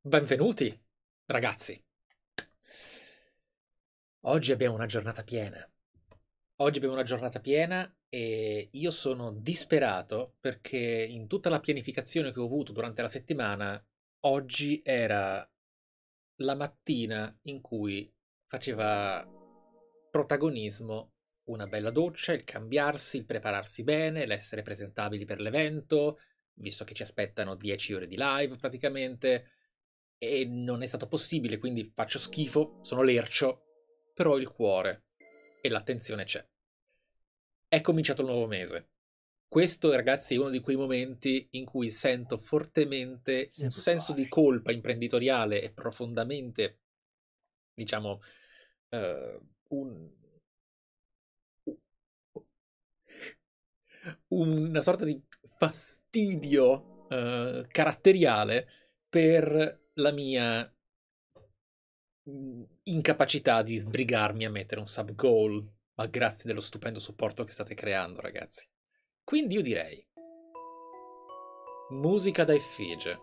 Benvenuti, ragazzi. Oggi abbiamo una giornata piena. Oggi abbiamo una giornata piena e io sono disperato perché in tutta la pianificazione che ho avuto durante la settimana, oggi era la mattina in cui faceva protagonismo una bella doccia, il cambiarsi, il prepararsi bene, l'essere presentabili per l'evento, visto che ci aspettano 10 ore di live praticamente. E non è stato possibile, quindi faccio schifo, sono lercio, però ho il cuore e l'attenzione c'è. È cominciato il nuovo mese. Questo, ragazzi, è uno di quei momenti in cui sento fortemente un senso di colpa imprenditoriale e profondamente, diciamo, un, una sorta di fastidio caratteriale per la mia incapacità di sbrigarmi a mettere un sub goal, ma grazie dello stupendo supporto che state creando, ragazzi. Quindi io direi musica da effigie.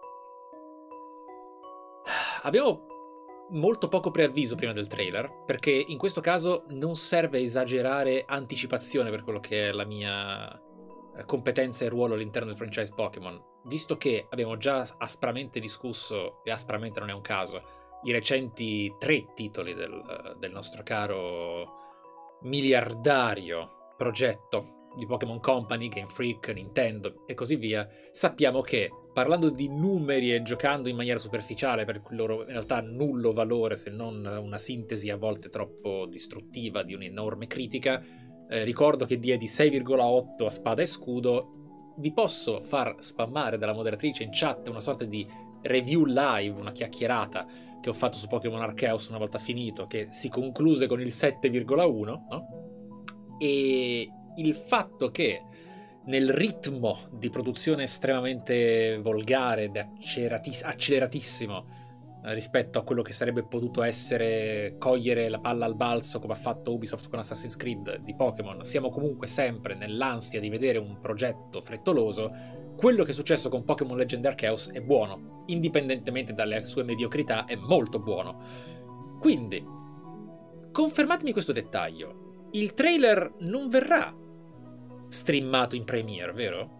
Abbiamo molto poco preavviso prima del trailer, perché in questo caso non serve esagerare anticipazione per quello che è la mia competenza e ruolo all'interno del franchise Pokémon, visto che abbiamo già aspramente discusso, e aspramente non è un caso, i recenti 3 titoli del nostro caro miliardario progetto di Pokémon Company, Game Freak, Nintendo e così via, sappiamo che parlando di numeri e giocando in maniera superficiale per il loro in realtà nullo valore, se non una sintesi a volte troppo distruttiva di un'enorme critica, ricordo che diedi 6,8 a spada e scudo. Vi posso far spammare dalla moderatrice in chat una sorta di review live, una chiacchierata che ho fatto su Pokémon Arceus una volta finito, che si concluse con il 7,1, no? E il fatto che nel ritmo di produzione estremamente volgare ed acceleratissimo rispetto a quello che sarebbe potuto essere cogliere la palla al balzo come ha fatto Ubisoft con Assassin's Creed di Pokémon, siamo comunque sempre nell'ansia di vedere un progetto frettoloso. Quello che è successo con Pokémon Legend Arceus è buono, indipendentemente dalle sue mediocrità è molto buono. Quindi, confermatemi questo dettaglio, il trailer non verrà streamato in Premiere, vero?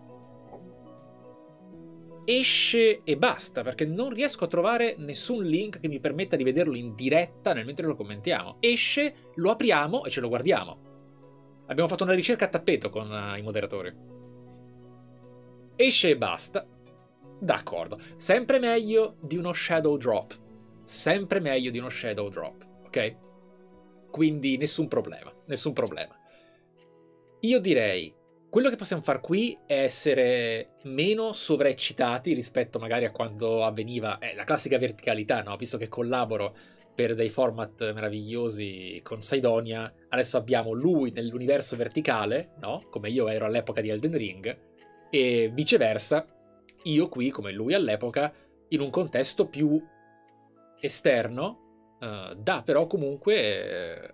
Esce e basta, perché non riesco a trovare nessun link che mi permetta di vederlo in diretta mentre lo commentiamo. Esce, lo apriamo e ce lo guardiamo. Abbiamo fatto una ricerca a tappeto con i moderatori. Esce e basta. D'accordo. Sempre meglio di uno shadow drop. Sempre meglio di uno shadow drop, ok? Quindi nessun problema, nessun problema. Io direi, quello che possiamo fare qui è essere meno sovraeccitati rispetto magari a quando avveniva la classica verticalità, no? Visto che collaboro per dei format meravigliosi con Sidonia, adesso abbiamo lui nell'universo verticale, no? Come io ero all'epoca di Elden Ring, e viceversa, io qui come lui all'epoca, in un contesto più esterno, da però comunque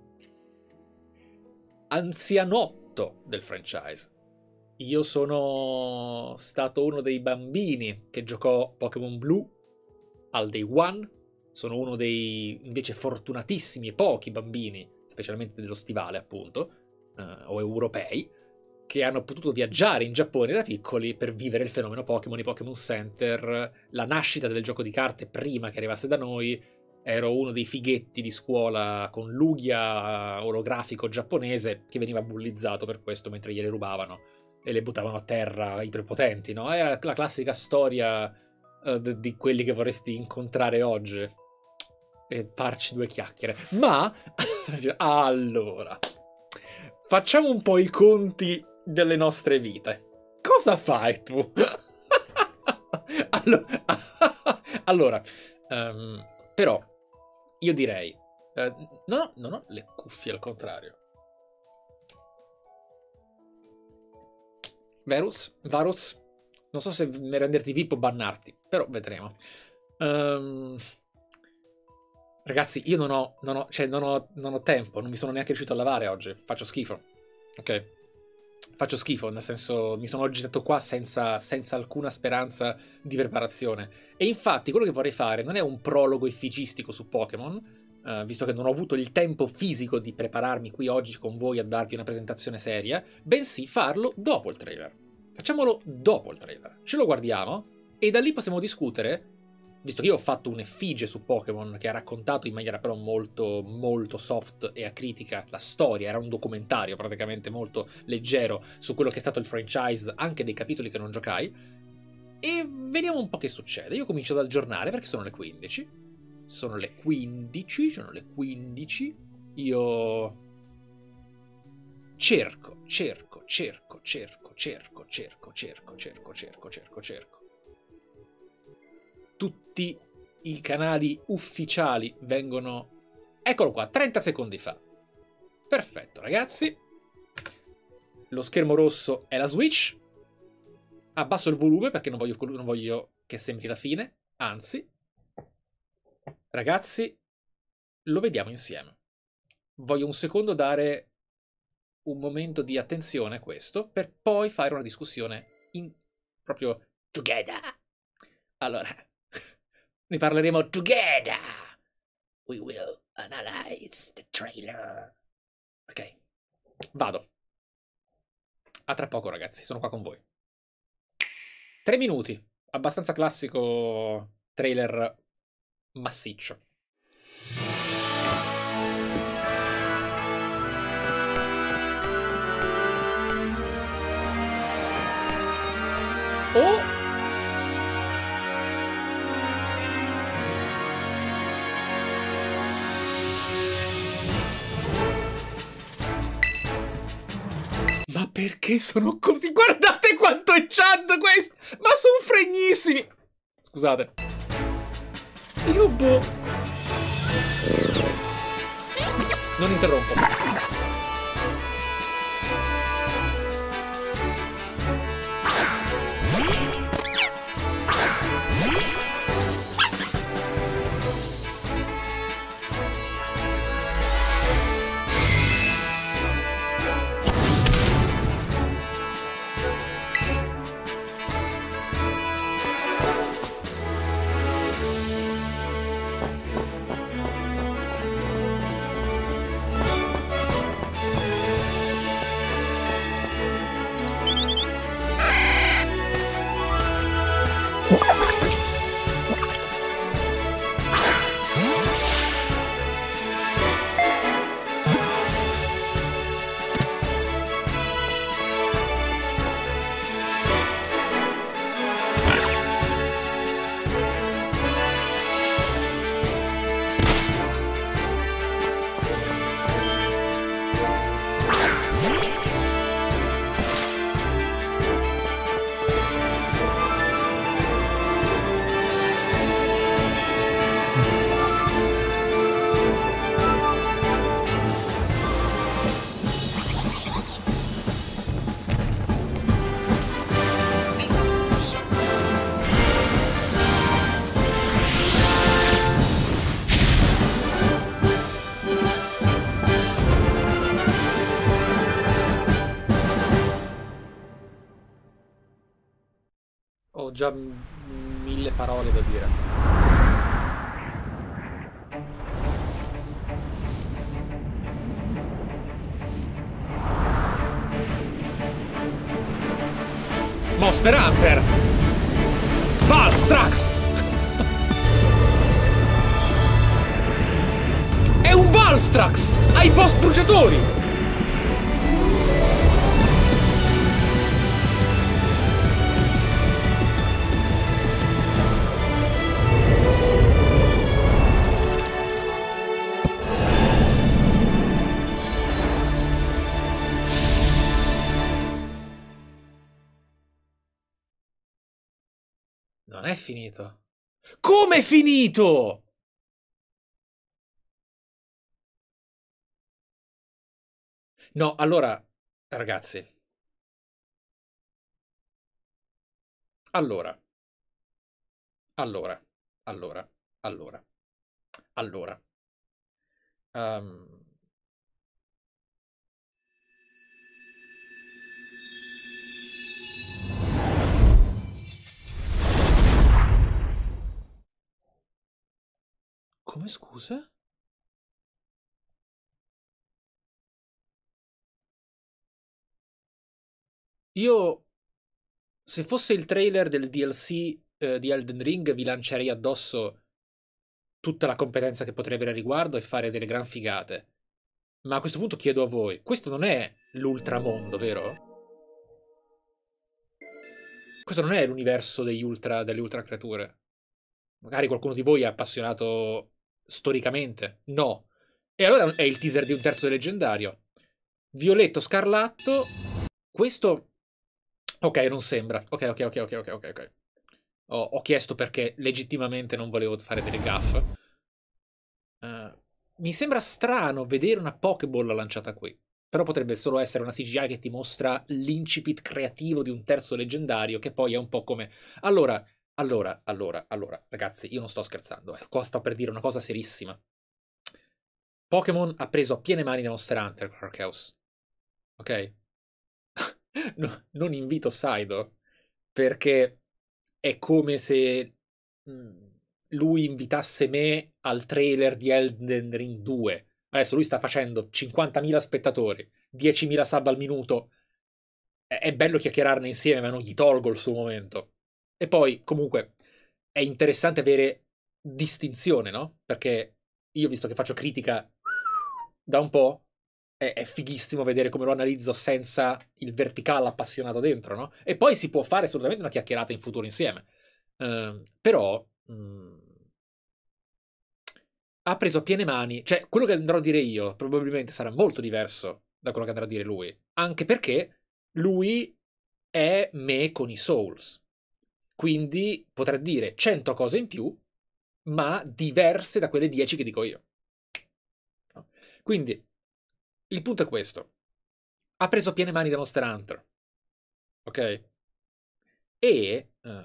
anzianotto del franchise. Io sono stato uno dei bambini che giocò Pokémon Blue al Day One. Sono uno dei invece fortunatissimi e pochi bambini, specialmente dello stivale appunto, o europei, che hanno potuto viaggiare in Giappone da piccoli per vivere il fenomeno Pokémon, i Pokémon Center, la nascita del gioco di carte prima che arrivasse da noi. Ero uno dei fighetti di scuola con l'ughia olografico giapponese che veniva bullizzato per questo mentre gliele rubavano e le buttavano a terra i prepotenti, no? È la classica storia di quelli che vorresti incontrare oggi e farci due chiacchiere. Ma, allora, facciamo un po' i conti delle nostre vite. Cosa fai tu? allora, però, io direi, non ho le cuffie al contrario. Varus, non so se renderti VIP o bannarti, però vedremo. Ragazzi, io non ho tempo, non mi sono neanche riuscito a lavare oggi, faccio schifo, ok? faccio schifo, nel senso mi sono oggettato qua senza alcuna speranza di preparazione. E infatti quello che vorrei fare non è un prologo effigistico su Pokémon, visto che non ho avuto il tempo fisico di prepararmi qui oggi con voi a darvi una presentazione seria, bensì farlo dopo il trailer. Facciamolo dopo il trailer, ce lo guardiamo e da lì possiamo discutere, visto che io ho fatto un'effigie su Pokémon che ha raccontato in maniera però molto, molto soft e acritica la storia, era un documentario praticamente molto leggero su quello che è stato il franchise, anche dei capitoli che non giocai, e vediamo un po' che succede. Io comincio ad aggiornare perché sono le 15, sono le 15, io cerco tutti i canali ufficiali vengono... Eccolo qua, 30 secondi fa. Perfetto, ragazzi. Lo schermo rosso è la Switch. Abbasso il volume perché non voglio che sembri la fine. Anzi, ragazzi, lo vediamo insieme. Voglio un secondo dare un momento di attenzione a questo per poi fare una discussione proprio together. Allora... ne parleremo together. We will analyze the trailer. Ok, vado. A tra poco, ragazzi, sono qua con voi. 3 minuti, abbastanza classico trailer massiccio. Oh! Ma perché sono così? Guardate quanto è Chad questo! Ma sono fregnissimi! Scusate. Io boh. Non interrompo. Ho già 1000 parole da dire. Monster Hunter! Valstrax! È un Valstrax! Ai boss bruciatori! Non è finito. Come è finito? No, allora, ragazzi. Allora. Come scusa? Io, se fosse il trailer del DLC di Elden Ring, vi lancerei addosso tutta la competenza che potrei avere a riguardo e fare delle gran figate. Ma a questo punto chiedo a voi, questo non è l'ultramondo, vero? Questo non è l'universo delle ultra creature. Magari qualcuno di voi è appassionato storicamente. No. E allora è il teaser di un terzo leggendario. Violetto Scarlatto. Questo... Ok, non sembra. Ok. Ho chiesto perché legittimamente non volevo fare delle gaffe. Mi sembra strano vedere una Pokéball lanciata qui. Però potrebbe solo essere una CGI che ti mostra l'incipit creativo di un terzo leggendario, che poi è un po' come... Allora, ragazzi, io non sto scherzando. Qua sto per dire una cosa serissima. Pokémon ha preso a piene mani da Monster Hunter Arceus. Ok? No, non invito Saido, perché è come se lui invitasse me al trailer di Elden Ring 2. Adesso lui sta facendo 50.000 spettatori, 10.000 sub al minuto. È bello chiacchierarne insieme, ma non gli tolgo il suo momento. E poi, comunque, è interessante avere distinzione, no? Perché io, visto che faccio critica da un po', è fighissimo vedere come lo analizzo senza il verticale appassionato dentro, no? E poi si può fare assolutamente una chiacchierata in futuro insieme. Però ha preso a piene mani, cioè quello che andrò a dire io probabilmente sarà molto diverso da quello che andrà a dire lui, anche perché lui è me con i Souls, quindi potrà dire 100 cose in più, ma diverse da quelle 10 che dico io. Quindi il punto è questo: ha preso a piene mani da Monster Hunter, ok? E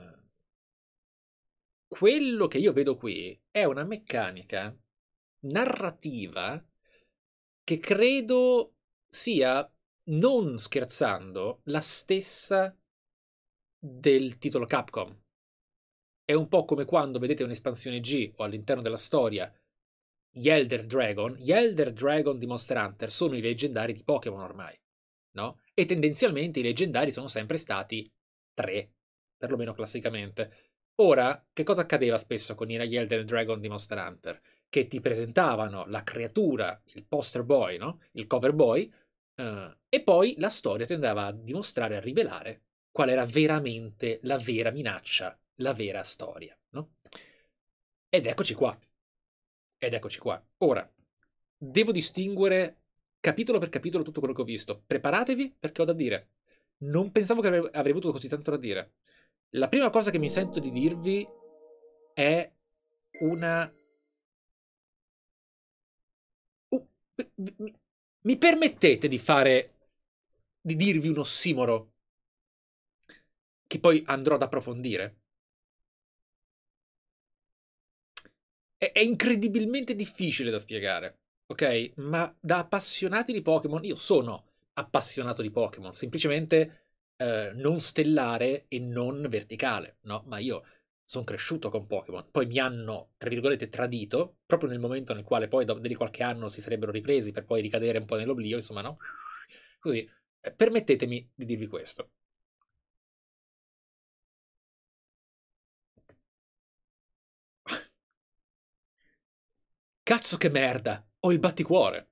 quello che io vedo qui è una meccanica narrativa che credo sia, non scherzando, la stessa del titolo Capcom. È un po' come quando vedete un'espansione G o all'interno della storia gli Elder Dragon di Monster Hunter sono i leggendari di Pokémon ormai, no? E tendenzialmente i leggendari sono sempre stati 3, perlomeno classicamente. Ora, che cosa accadeva spesso con gli Elder Dragon di Monster Hunter? Che ti presentavano la creatura, il poster boy, no? Il cover boy, e poi la storia tendeva a dimostrare, a rivelare qual era veramente la vera minaccia, la vera storia, no? Ed eccoci qua. Ed eccoci qua. Ora, devo distinguere capitolo per capitolo tutto quello che ho visto. Preparatevi perché ho da dire. Non pensavo che avrei avuto così tanto da dire. La prima cosa che mi sento di dirvi è una... mi permettete di fare... di dirvi un ossimoro che poi andrò ad approfondire? È incredibilmente difficile da spiegare, ok? Ma da appassionati di Pokémon, io sono appassionato di Pokémon, semplicemente non stellare e non verticale, no? Ma io sono cresciuto con Pokémon, poi mi hanno, tra virgolette, tradito, proprio nel momento nel quale poi dopo di qualche anno si sarebbero ripresi per poi ricadere un po' nell'oblio, insomma, no? Così, permettetemi di dirvi questo. Cazzo che merda! Ho il batticuore!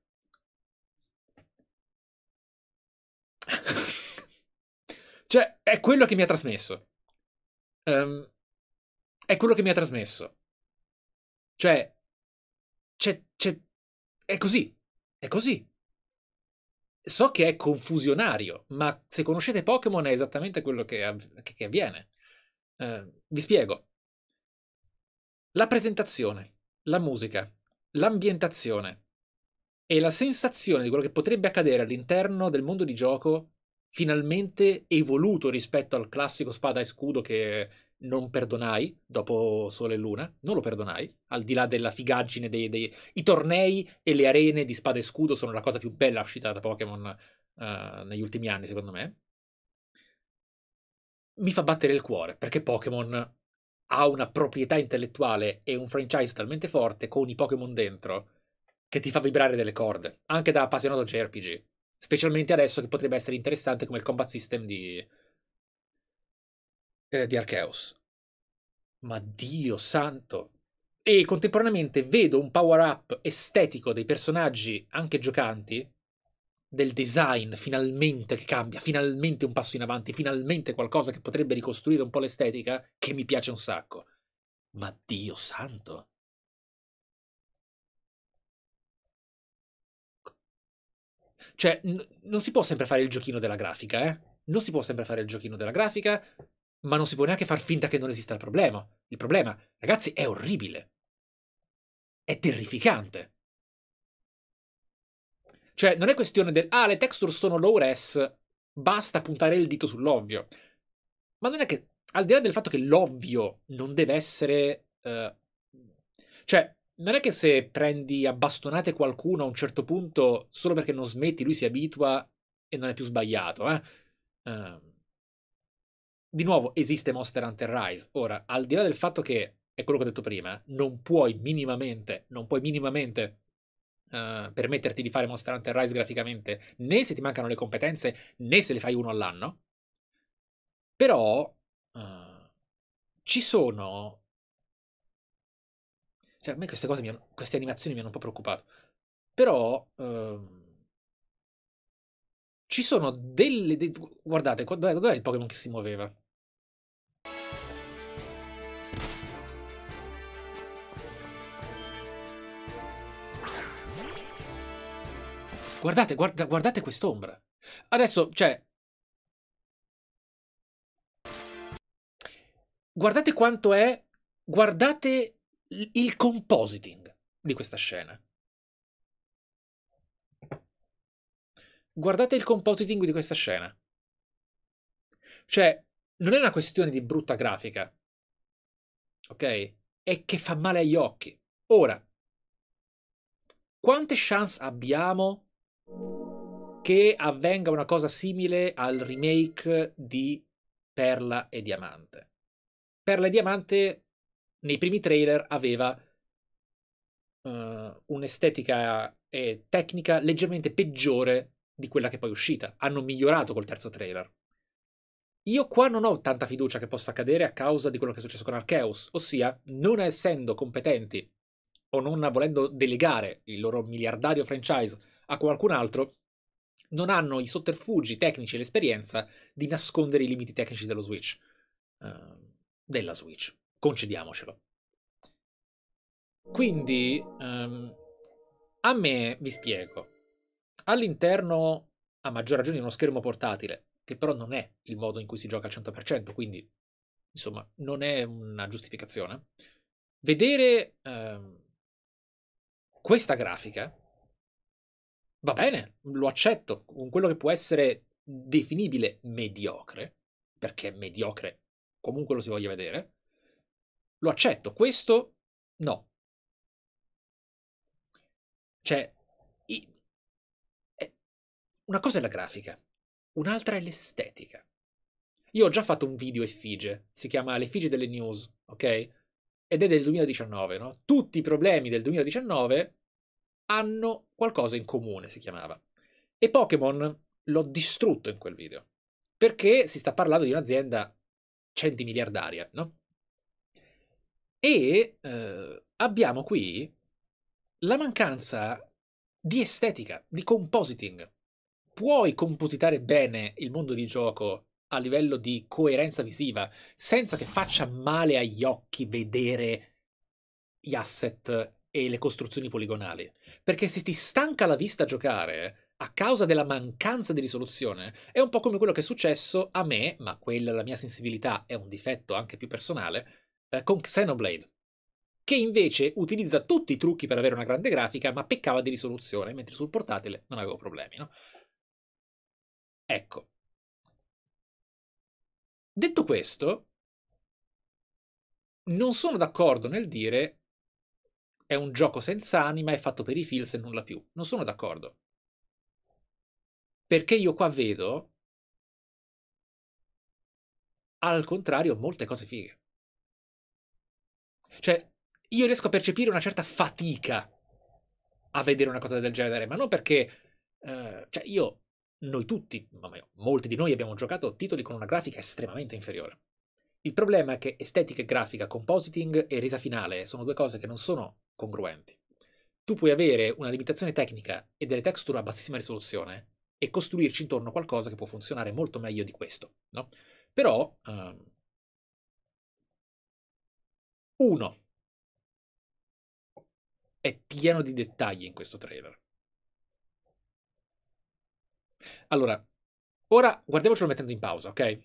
Cioè, è quello che mi ha trasmesso. Ehm, è quello che mi ha trasmesso. Cioè, c'è... È così. È così. So che è confusionario, ma se conoscete Pokémon è esattamente quello che avviene. Vi spiego. La presentazione, la musica, l'ambientazione e la sensazione di quello che potrebbe accadere all'interno del mondo di gioco, finalmente evoluto rispetto al classico spada e scudo che non perdonai dopo Sole e Luna, non lo perdonai, al di là della figaggine i tornei e le arene di spada e scudo sono la cosa più bella uscita da Pokémon negli ultimi anni, secondo me. Mi fa battere il cuore, perché Pokémon ha una proprietà intellettuale e un franchise talmente forte con i Pokémon dentro che ti fa vibrare delle corde, anche da appassionato JRPG. Specialmente adesso che potrebbe essere interessante come il combat system di Arceus. Ma Dio santo! E contemporaneamente vedo un power-up estetico dei personaggi, anche giocanti, del design, finalmente che cambia, finalmente un passo in avanti, finalmente qualcosa che potrebbe ricostruire un po' l'estetica, che mi piace un sacco. Ma Dio santo! Cioè, non si può sempre fare il giochino della grafica, eh? Non si può sempre fare il giochino della grafica, ma non si può neanche far finta che non esista il problema. Il problema, ragazzi, è orribile. È terrificante. Cioè, non è questione del ah, le texture sono low res, basta puntare il dito sull'ovvio. Ma non è che, al di là del fatto che l'ovvio non deve essere... cioè, non è che se prendi a bastonate qualcuno a un certo punto, solo perché non smetti, lui si abitua e non è più sbagliato, eh? Di nuovo, esiste Monster Hunter Rise. Ora, al di là del fatto che, è quello che ho detto prima, non puoi minimamente permetterti di fare Monster Hunter Rise graficamente, né se ti mancano le competenze, né se le fai uno all'anno. Però ci sono... Cioè, a me queste cose queste animazioni mi hanno un po' preoccupato. Però ci sono guardate, dov'è il Pokémon che si muoveva? Guardate quest'ombra. Adesso, cioè... Guardate quanto è... Guardate il compositing di questa scena. Guardate il compositing di questa scena. Cioè, non è una questione di brutta grafica. Ok? È che fa male agli occhi. Ora, quante chance abbiamo che avvenga una cosa simile al remake di Perla e Diamante? Perla e Diamante nei primi trailer aveva un'estetica e tecnica leggermente peggiore di quella che poi è uscita. Hanno migliorato col terzo trailer. Io qua non ho tanta fiducia che possa accadere a causa di quello che è successo con Arceus, ossia, non essendo competenti o non volendo delegare il loro miliardario franchise a qualcun altro, non hanno i sotterfugi tecnici e l'esperienza di nascondere i limiti tecnici dello Switch. Della Switch. Concediamocelo. Quindi, a me, vi spiego, all'interno, a maggior ragione, di uno schermo portatile, che però non è il modo in cui si gioca al 100%, quindi, insomma, non è una giustificazione, vedere questa grafica va bene, lo accetto, con quello che può essere definibile mediocre, perché mediocre comunque lo si voglia vedere, lo accetto. Questo no. Cioè, una cosa è la grafica, un'altra è l'estetica. Io ho già fatto un video effigie, si chiama L'effigie delle news, ok? Ed è del 2019, no? Tutti i problemi del 2019 hanno qualcosa in comune, si chiamava. E Pokémon l'ho distrutto in quel video, perché si sta parlando di un'azienda centimiliardaria, no? E abbiamo qui la mancanza di estetica, di compositing. Puoi compositare bene il mondo di gioco a livello di coerenza visiva senza che faccia male agli occhi vedere gli asset e le costruzioni poligonali. Perché se ti stanca la vista a giocare a causa della mancanza di risoluzione, è un po' come quello che è successo a me, ma quella la mia sensibilità è un difetto anche più personale, con Xenoblade, che invece utilizza tutti i trucchi per avere una grande grafica, ma peccava di risoluzione, mentre sul portatile non avevo problemi, no? Ecco. Detto questo, non sono d'accordo nel dire è un gioco senza anima, è fatto per i feels e nulla più. Non sono d'accordo. Perché io qua vedo, al contrario, molte cose fighe. Cioè, io riesco a percepire una certa fatica a vedere una cosa del genere, ma non perché... cioè, noi tutti, molti di noi abbiamo giocato titoli con una grafica estremamente inferiore. Il problema è che estetica e grafica, compositing e resa finale sono due cose che non sono congruenti. Tu puoi avere una limitazione tecnica e delle texture a bassissima risoluzione e costruirci intorno a qualcosa che può funzionare molto meglio di questo, no? Però, uno, è pieno di dettagli in questo trailer. Allora, ora guardiamocelo mettendo in pausa, ok?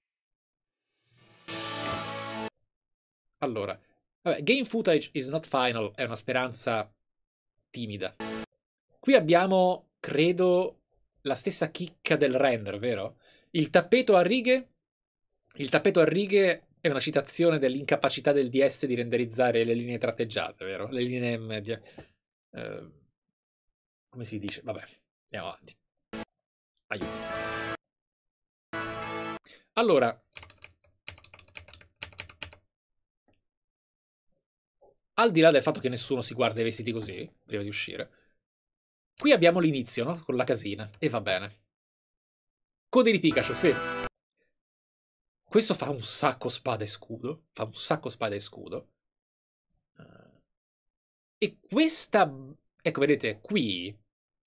Allora, vabbè, game footage is not final è una speranza timida. Qui abbiamo, credo, la stessa chicca del render, vero? Il tappeto a righe. Il tappeto a righe è una citazione dell'incapacità del DS di renderizzare le linee tratteggiate, vero? Le linee medie. Come si dice? Vabbè, andiamo avanti. Aiuto. Allora, al di là del fatto che nessuno si guarda i vestiti così, prima di uscire, qui abbiamo l'inizio, no? Con la casina, e va bene. Code di Pikachu, sì. Questo fa un sacco spada e scudo. Fa un sacco spada e scudo. E questa... Ecco, vedete, qui...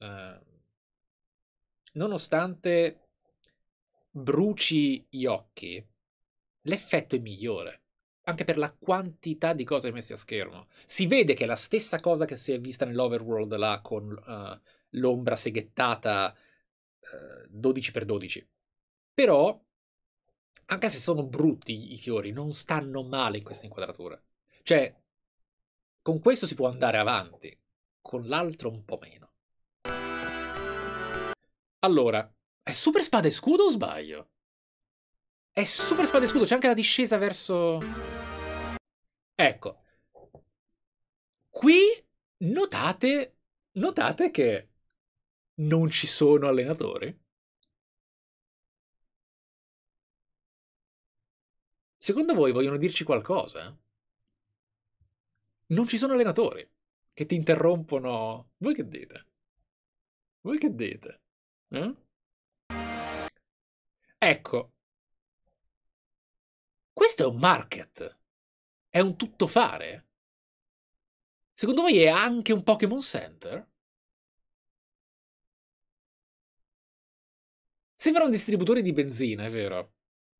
nonostante bruci gli occhi, l'effetto è migliore. Anche per la quantità di cose messe a schermo. Si vede che è la stessa cosa che si è vista nell'Overworld là con l'ombra seghettata 12x12. Però, anche se sono brutti i fiori, non stanno male in questa inquadratura. Cioè, con questo si può andare avanti, con l'altro un po' meno. Allora, è super spada e scudo o sbaglio? È super spada e scudo, c'è anche la discesa verso... Ecco. Qui notate che non ci sono allenatori? Secondo voi vogliono dirci qualcosa? Non ci sono allenatori che ti interrompono. Voi che dite? Voi che dite? Eh? Ecco, questo è un market. È un tuttofare. Secondo voi è anche un Pokémon Center? Sembra un distributore di benzina, è vero?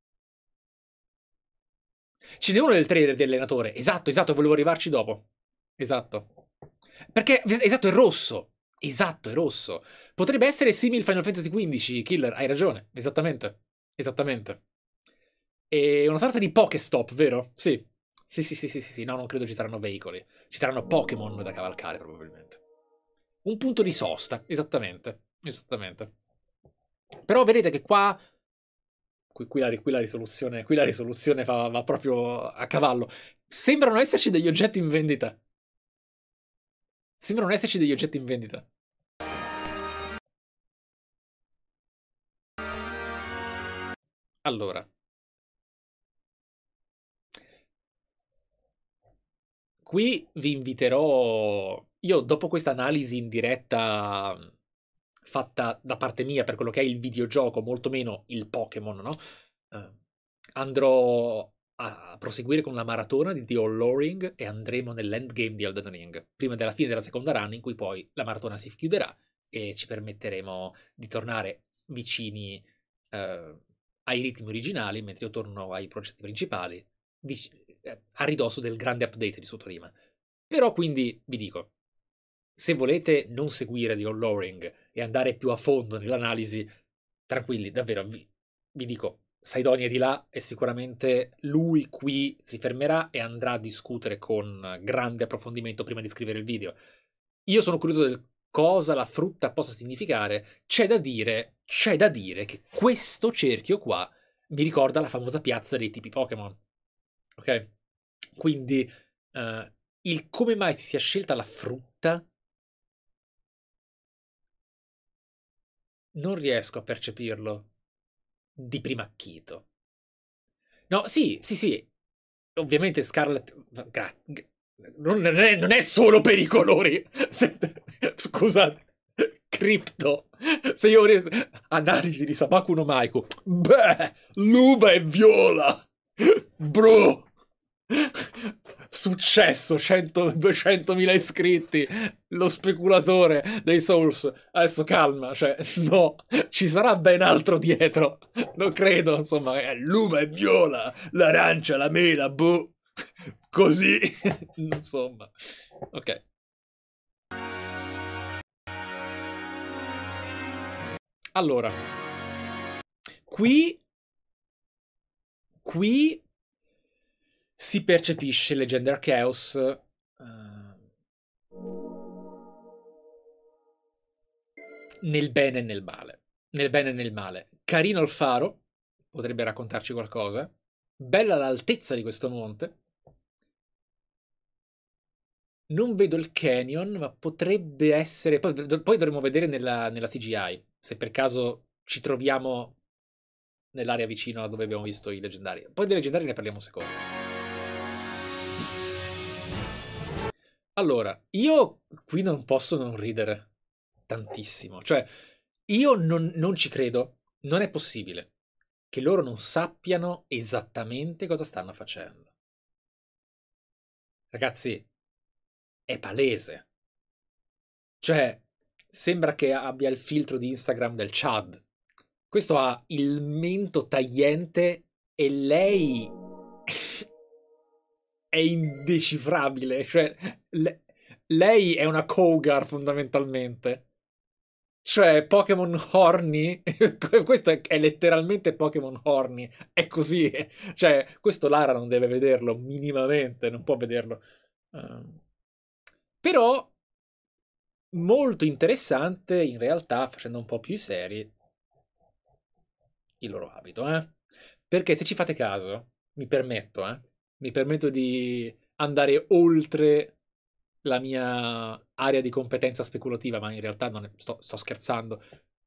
Ce n'è uno del trailer di allenatore. Esatto, esatto, volevo arrivarci dopo. Esatto. Perché, esatto, è rosso. Esatto, è rosso. Potrebbe essere simile Final Fantasy XV, Killer, hai ragione. Esattamente. Esattamente. È una sorta di Pokestop, vero? Sì. Sì, sì, sì, sì, sì, sì. No, non credo ci saranno veicoli. Ci saranno Pokémon da cavalcare, probabilmente. Un punto di sosta, esattamente. Esattamente. Però vedete che qua... Qui la risoluzione va proprio a cavallo. Sembrano esserci degli oggetti in vendita. Sembrano esserci degli oggetti in vendita. Allora. Qui vi inviterò... Io dopo questa analisi in diretta fatta da parte mia per quello che è il videogioco, molto meno il Pokémon, no? Andrò a proseguire con la maratona di The All e andremo nell'endgame di Elden Ring, prima della fine della seconda run, in cui poi la maratona si chiuderà e ci permetteremo di tornare vicini ai ritmi originali, mentre io torno ai progetti principali, a ridosso del grande update di Sutorima. Però quindi vi dico, se volete non seguire The All e andare più a fondo nell'analisi, tranquilli, davvero, vi dico, Sidoni è di là e sicuramente lui qui si fermerà e andrà a discutere con grande approfondimento prima di scrivere il video. Io sono curioso del cosa la frutta possa significare. C'è da dire che questo cerchio qua mi ricorda la famosa piazza dei tipi Pokémon. Ok? Quindi il come mai si sia scelta la frutta non riesco a percepirlo di primo acchito. No, sì, sì, sì. ovviamente Scarlet... Non è solo per i colori. Scusate. Crypto. Se io analisi di Sabaku no Maiko. Beh, l'uva è viola. Bro. Successo, 200.000 iscritti. Lo speculatore dei Souls. Adesso calma, cioè, no, ci sarà ben altro dietro. Non credo, insomma, l'uva è viola, l'arancia, la mela, boh. Così, insomma. Ok. Allora, qui si percepisce Legend Arceus nel bene e nel male. Nel bene e nel male. Carino il faro, potrebbe raccontarci qualcosa. Bella l'altezza di questo monte. Non vedo il canyon, ma potrebbe essere... Poi dovremo vedere nella CGI, se per caso ci troviamo nell'area vicino a dove abbiamo visto i leggendari. Poi dei leggendari ne parliamo un secondo. Allora, io qui non posso non ridere tantissimo. Cioè, io non ci credo. Non è possibile che loro non sappiano esattamente cosa stanno facendo. Ragazzi, è palese. Cioè, sembra che abbia il filtro di Instagram del Chad. Questo ha il mento tagliente e lei è indecifrabile. Cioè, lei è una Cougar fondamentalmente. Cioè, Pokémon Horny, questo è letteralmente Pokémon Horny, è così. Cioè, questo Lara non deve vederlo minimamente, non può vederlo. Però, molto interessante, in realtà, facendo un po' più seri, il loro abito, Perché se ci fate caso, mi permetto di andare oltre la mia area di competenza speculativa, ma in realtà non sto scherzando.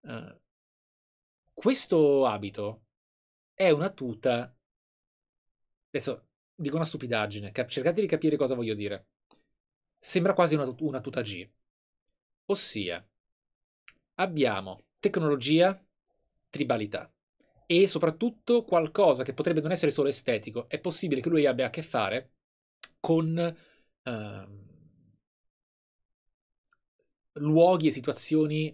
Questo abito è una tuta. Adesso dico una stupidaggine, cercate di capire cosa voglio dire. Sembra quasi una tuta G. Ossia, abbiamo tecnologia, tribalità e soprattutto qualcosa che potrebbe non essere solo estetico. È possibile che lui abbia a che fare con luoghi e situazioni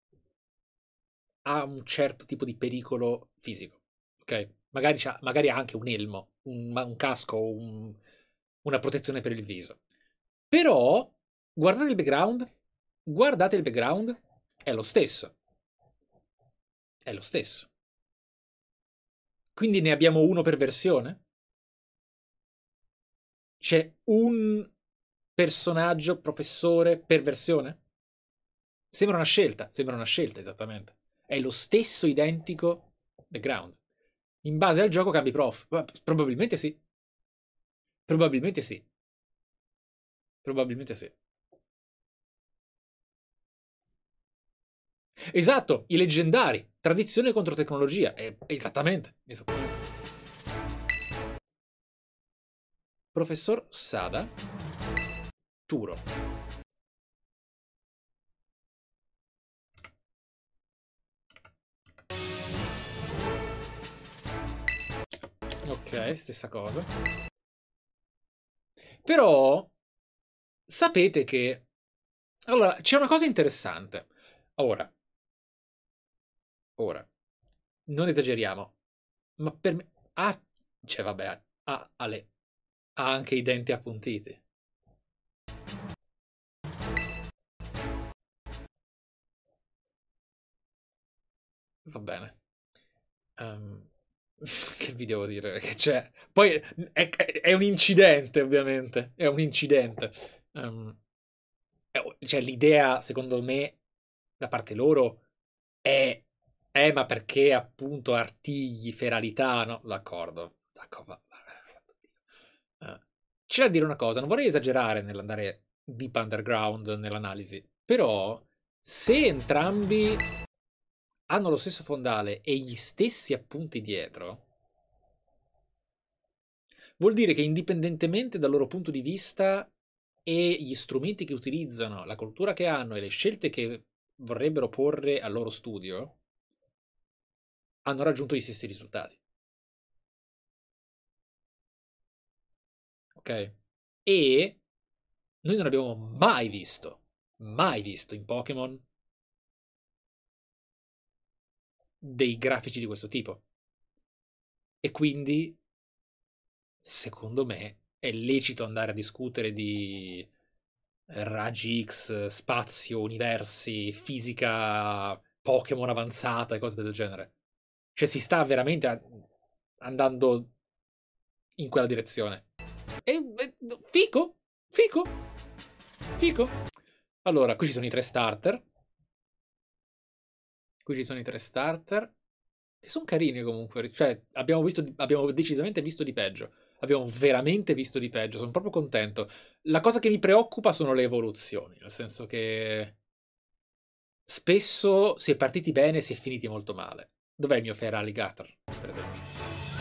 a un certo tipo di pericolo fisico, ok? Magari ha anche un elmo, un casco, una protezione per il viso. Però, guardate il background, è lo stesso. È lo stesso. Quindi ne abbiamo uno per versione? C'è un personaggio, professore, per versione? Sembra una scelta, esattamente. È lo stesso identico background. In base al gioco cambi prof. Probabilmente sì. Probabilmente sì. Probabilmente sì. Esatto, i leggendari. Tradizione contro tecnologia. Esattamente. Professor Sada. Turo. Ok, stessa cosa. Però sapete che... Allora, c'è una cosa interessante. Ora, non esageriamo, ma per me... cioè vabbè, ha anche i denti appuntiti. Va bene. Che vi devo dire? Che c'è? Poi è un incidente, ovviamente. È un incidente. Cioè, l'idea, secondo me, da parte loro è... ma perché appunto artigli, feralità, no? D'accordo. C'è da dire una cosa, non vorrei esagerare nell'andare deep underground nell'analisi, però se entrambi hanno lo stesso fondale e gli stessi appunti dietro, Vuol dire che indipendentemente dal loro punto di vista e gli strumenti che utilizzano, la cultura che hanno e le scelte che vorrebbero porre al loro studio, hanno raggiunto gli stessi risultati. Ok? E noi non abbiamo mai visto in Pokémon dei grafici di questo tipo. E quindi, secondo me, è lecito andare a discutere di raggi X, spazio, universi, fisica, Pokémon avanzata e cose del genere. Cioè si sta veramente andando in quella direzione. Fico? Fico? Fico? Allora, qui ci sono i 3 starter. Qui ci sono i 3 starter. Che sono carini comunque. Cioè, abbiamo decisamente visto di peggio. Abbiamo veramente visto di peggio. Sono proprio contento. La cosa che mi preoccupa sono le evoluzioni. Nel senso che spesso si è partiti bene e si è finiti molto male. Dov'è il mio Fair Alligator, per esempio?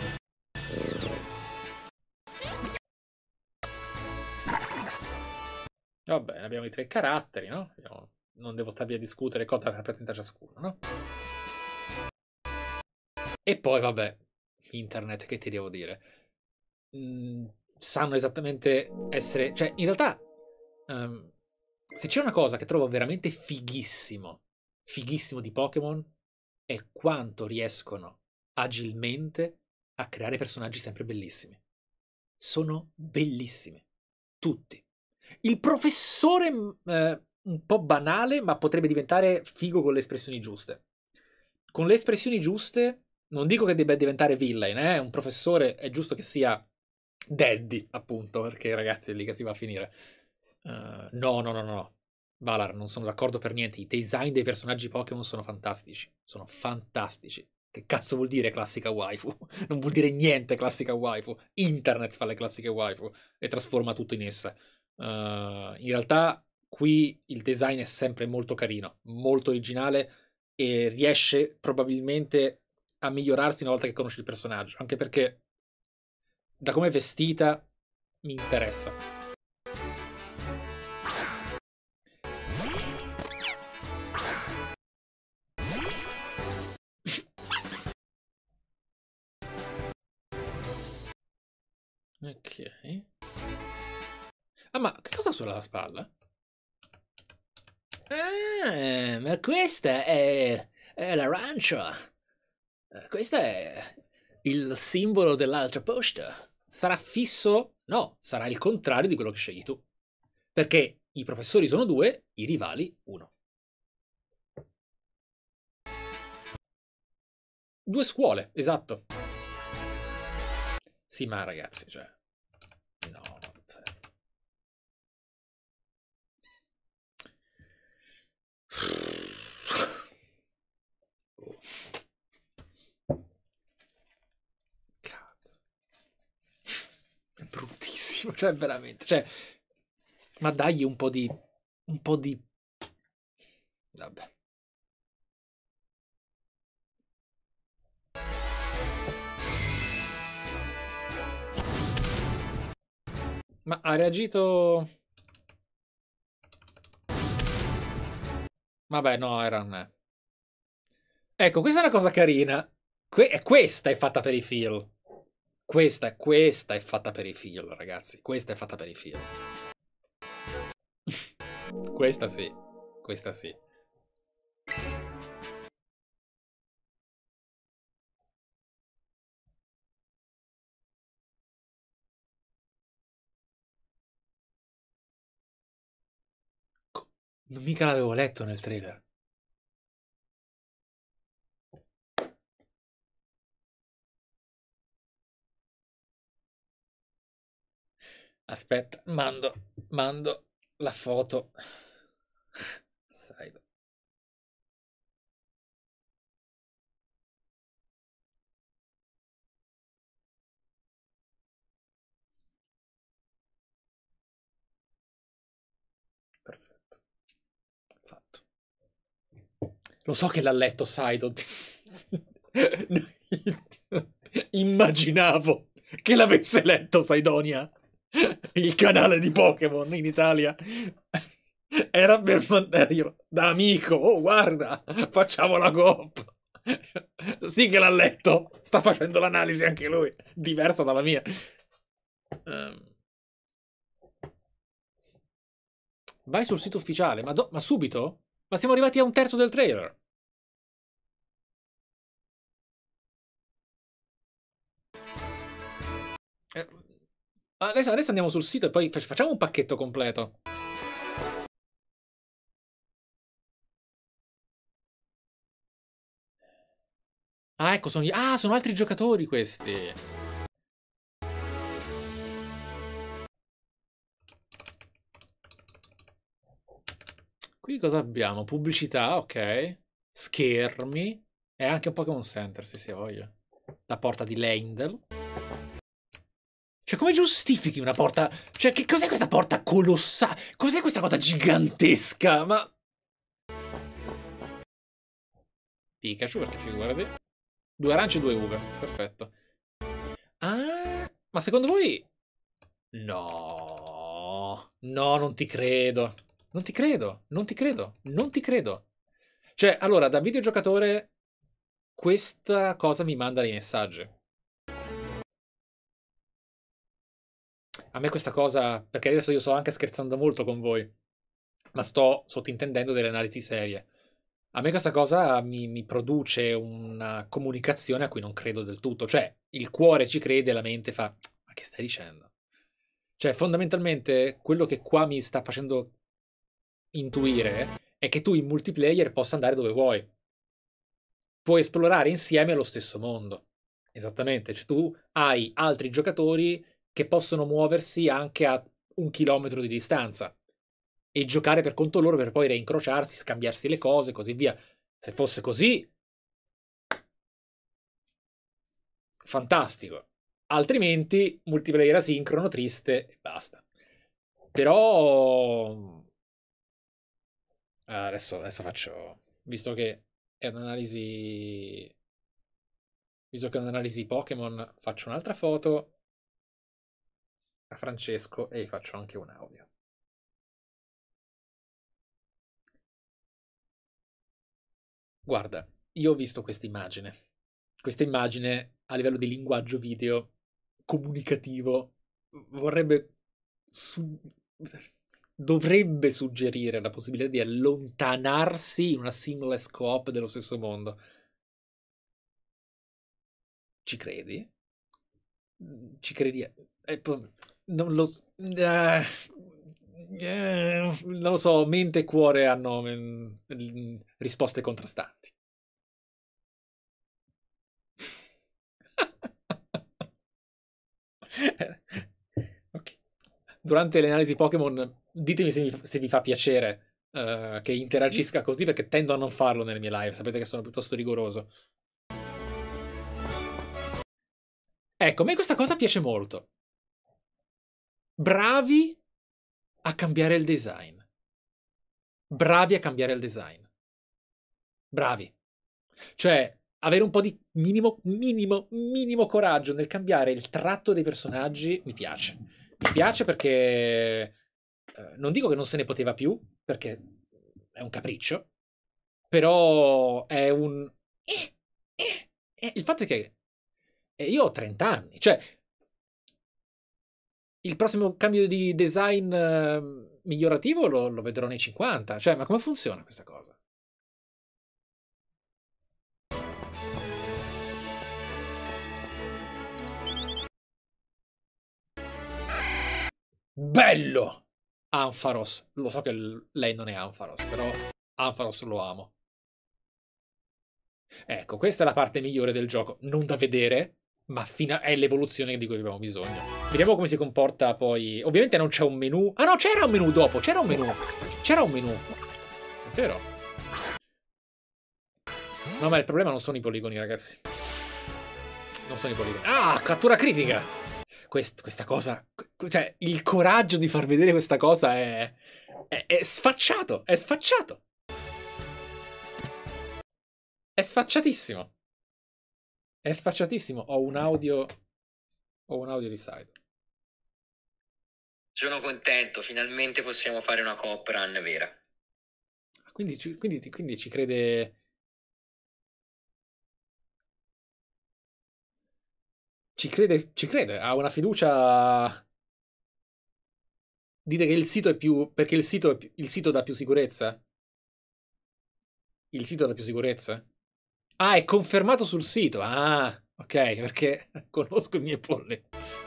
Va bene, abbiamo i 3 caratteri, no? Non devo starvi a discutere cosa rappresenta ciascuno, no? E poi, vabbè, internet, che ti devo dire? Sanno esattamente essere... Cioè, in realtà, se c'è una cosa che trovo veramente fighissimo di Pokémon, è quanto riescono agilmente a creare personaggi sempre bellissimi. Sono bellissimi. Tutti. Il professore un po' banale, ma potrebbe diventare figo con le espressioni giuste. Con le espressioni giuste, non dico che debba diventare villain, un professore è giusto che sia daddy, appunto, perché ragazzi è lì che si va a finire. No. Valar, non sono d'accordo per niente. I design dei personaggi Pokémon sono fantastici. Sono fantastici. Che cazzo vuol dire classica waifu? Non vuol dire niente classica waifu. Internet fa le classiche waifu e trasforma tutto in esse. In realtà qui il design è sempre molto carino, molto originale e riesce probabilmente a migliorarsi una volta che conosci il personaggio, anche perché da come è vestita mi interessa. Ok. Ah, ma che cosa ha sulla spalla? Ah, ma questa è l'arancia. Questo è il simbolo dell'altra posta. Sarà fisso? No, sarà il contrario di quello che scegli tu. Perché i professori sono 2, i rivali 1. 2 scuole, esatto. Sì, ma ragazzi, cioè... No, cioè... Cazzo. È bruttissimo, cioè veramente, cioè... Ma dagli un po' di... Vabbè. Ma ha reagito... Vabbè, no, era un... Ecco, questa è una cosa carina. Questa è fatta per i feel. Questa è fatta per i feel, ragazzi. Questa è fatta per i feel. Questa sì. Questa sì. Non mica l'avevo letto nel trailer. Aspetta, mando la foto. Side. Perfetto. Fatto. Lo so che l'ha letto Sidon. Immaginavo che l'avesse letto Saidonia, il canale di Pokémon in Italia. Era per io, da amico, oh guarda, facciamo la coop. Sì che l'ha letto, sta facendo l'analisi anche lui, diversa dalla mia. Vai sul sito ufficiale, ma subito? Ma siamo arrivati a un terzo del trailer. Adesso andiamo sul sito e poi facciamo un pacchetto completo. Ah, ecco, sono altri giocatori questi. Qui cosa abbiamo? Pubblicità, ok. Schermi. E anche un Pokémon Center, se voglia. La porta di Leyndell. Cioè, come giustifichi una porta? Cioè, che cos'è questa porta colossale? Cos'è questa cosa gigantesca? Ma... Pikachu, perché figurati. 2 arance e 2 uve. Perfetto. Ah, ma secondo voi... No. No, non ti credo. Non ti credo. Non ti credo. Non ti credo. Cioè, allora, da videogiocatore, questa cosa mi manda dei messaggi. A me questa cosa... Perché adesso io sto anche scherzando molto con voi. Ma sto sottintendendo delle analisi serie. A me questa cosa mi produce una comunicazione a cui non credo del tutto. Cioè, il cuore ci crede e la mente fa... Ma che stai dicendo? Cioè, fondamentalmente, quello che qua mi sta facendo intuire è che tu in multiplayer possa andare dove vuoi. Puoi esplorare insieme lo stesso mondo. Esattamente. Cioè, tu hai altri giocatori che possono muoversi anche a 1 chilometro di distanza e giocare per conto loro per poi reincrociarsi, scambiarsi le cose e così via. Se fosse così, fantastico. Altrimenti, multiplayer asincrono, triste e basta. Però... adesso faccio... Visto che è un'analisi... Visto che è un'analisi Pokémon, faccio un'altra foto a Francesco e gli faccio anche un audio. Guarda, io ho visto questa immagine. Questa immagine a livello di linguaggio video comunicativo vorrebbe dovrebbe suggerire la possibilità di allontanarsi in una seamless co-op dello stesso mondo. Ci credi? Ci credi? Non lo... non lo so, mente e cuore hanno risposte contrastanti. Ok. Durante le analisi Pokémon ditemi se vi fa piacere che interagisca così, perché tendo a non farlo nelle mie live. Sapete che sono piuttosto rigoroso. Ecco, a me questa cosa piace molto. Bravi a cambiare il design. Bravi a cambiare il design. Bravi. Cioè, avere un po' di minimo coraggio nel cambiare il tratto dei personaggi mi piace. Mi piace perché non dico che non se ne poteva più, perché è un capriccio, però è un... Il fatto è che io ho 30 anni, cioè il prossimo cambio di design migliorativo lo vedrò nei 50, cioè ma come funziona questa cosa? Bello! Ampharos. Lo so che lei non è Ampharos, però Ampharos lo amo. Ecco, questa è la parte migliore del gioco. Non da vedere, ma è l'evoluzione di cui abbiamo bisogno. Vediamo come si comporta poi. Ovviamente non c'è un menu. Ah no, c'era un menu dopo, c'era un menu. C'era un menu. È vero. No, ma il problema non sono i poligoni, ragazzi. Non sono i poligoni. Ah, cattura critica! Questa cosa... Cioè, il coraggio di far vedere questa cosa è sfacciato. È sfacciato. È sfacciatissimo. È sfacciatissimo. Ho un audio Ho un audio di side. Sono contento, finalmente possiamo fare una coop run vera. Quindi ci crede... Ci crede, ha una fiducia... Dite che il sito è più... Perché il sito dà più sicurezza? Il sito dà più sicurezza? Ah, è confermato sul sito. Ah, ok, perché conosco i miei polli.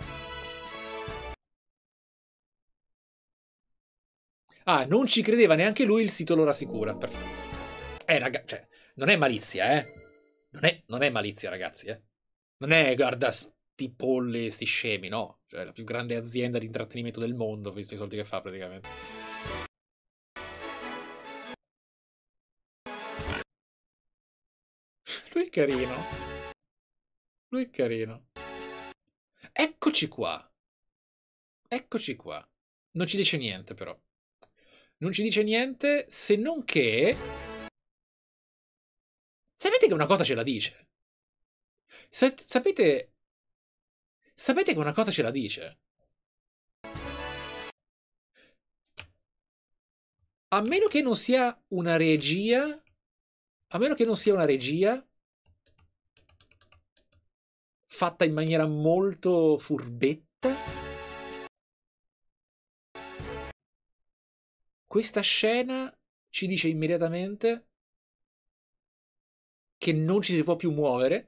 Ah, non ci credeva neanche lui, il sito lo rassicura. Perfetto. Raga, cioè, non è malizia, eh. Non è malizia, ragazzi, eh. Non è, guarda, sti polli, sti scemi, no. Cioè, la più grande azienda di intrattenimento del mondo, visto i soldi che fa, praticamente. Lui è carino. Lui è carino. Eccoci qua. Eccoci qua. Non ci dice niente, però. Non ci dice niente, se non che... Sapete che una cosa ce la dice? Sapete... Sapete che una cosa ce la dice? A meno che non sia una regia... A meno che non sia una regia... fatta in maniera molto furbetta. Questa scena ci dice immediatamente che non ci si può più muovere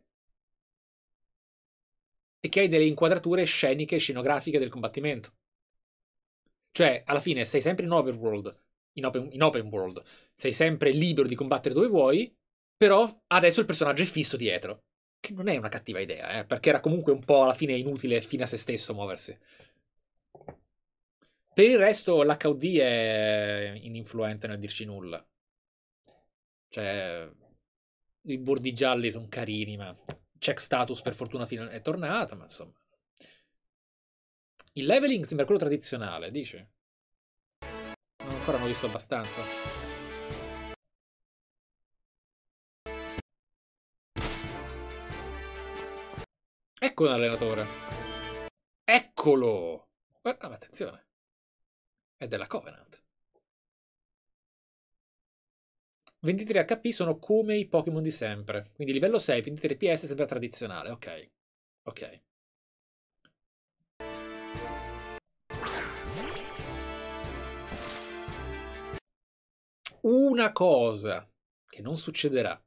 e che hai delle inquadrature sceniche e scenografiche del combattimento. Cioè, alla fine sei sempre in overworld, in open world, sei sempre libero di combattere dove vuoi, però adesso il personaggio è fisso dietro. Che non è una cattiva idea, perché era comunque un po' alla fine inutile fine a se stesso muoversi. Per il resto l'HUD è ininfluente nel dirci nulla. Cioè, i bordi gialli sono carini, ma check status per fortuna è tornata, ma insomma. Il leveling sembra quello tradizionale, dici? No, ancora non ho visto abbastanza. Ecco un allenatore. Eccolo! Guarda, ma attenzione. È della Covenant. 23 HP sono come i Pokémon di sempre. Quindi livello 6, 23 PS sembra tradizionale. Ok. Ok. Una cosa che non succederà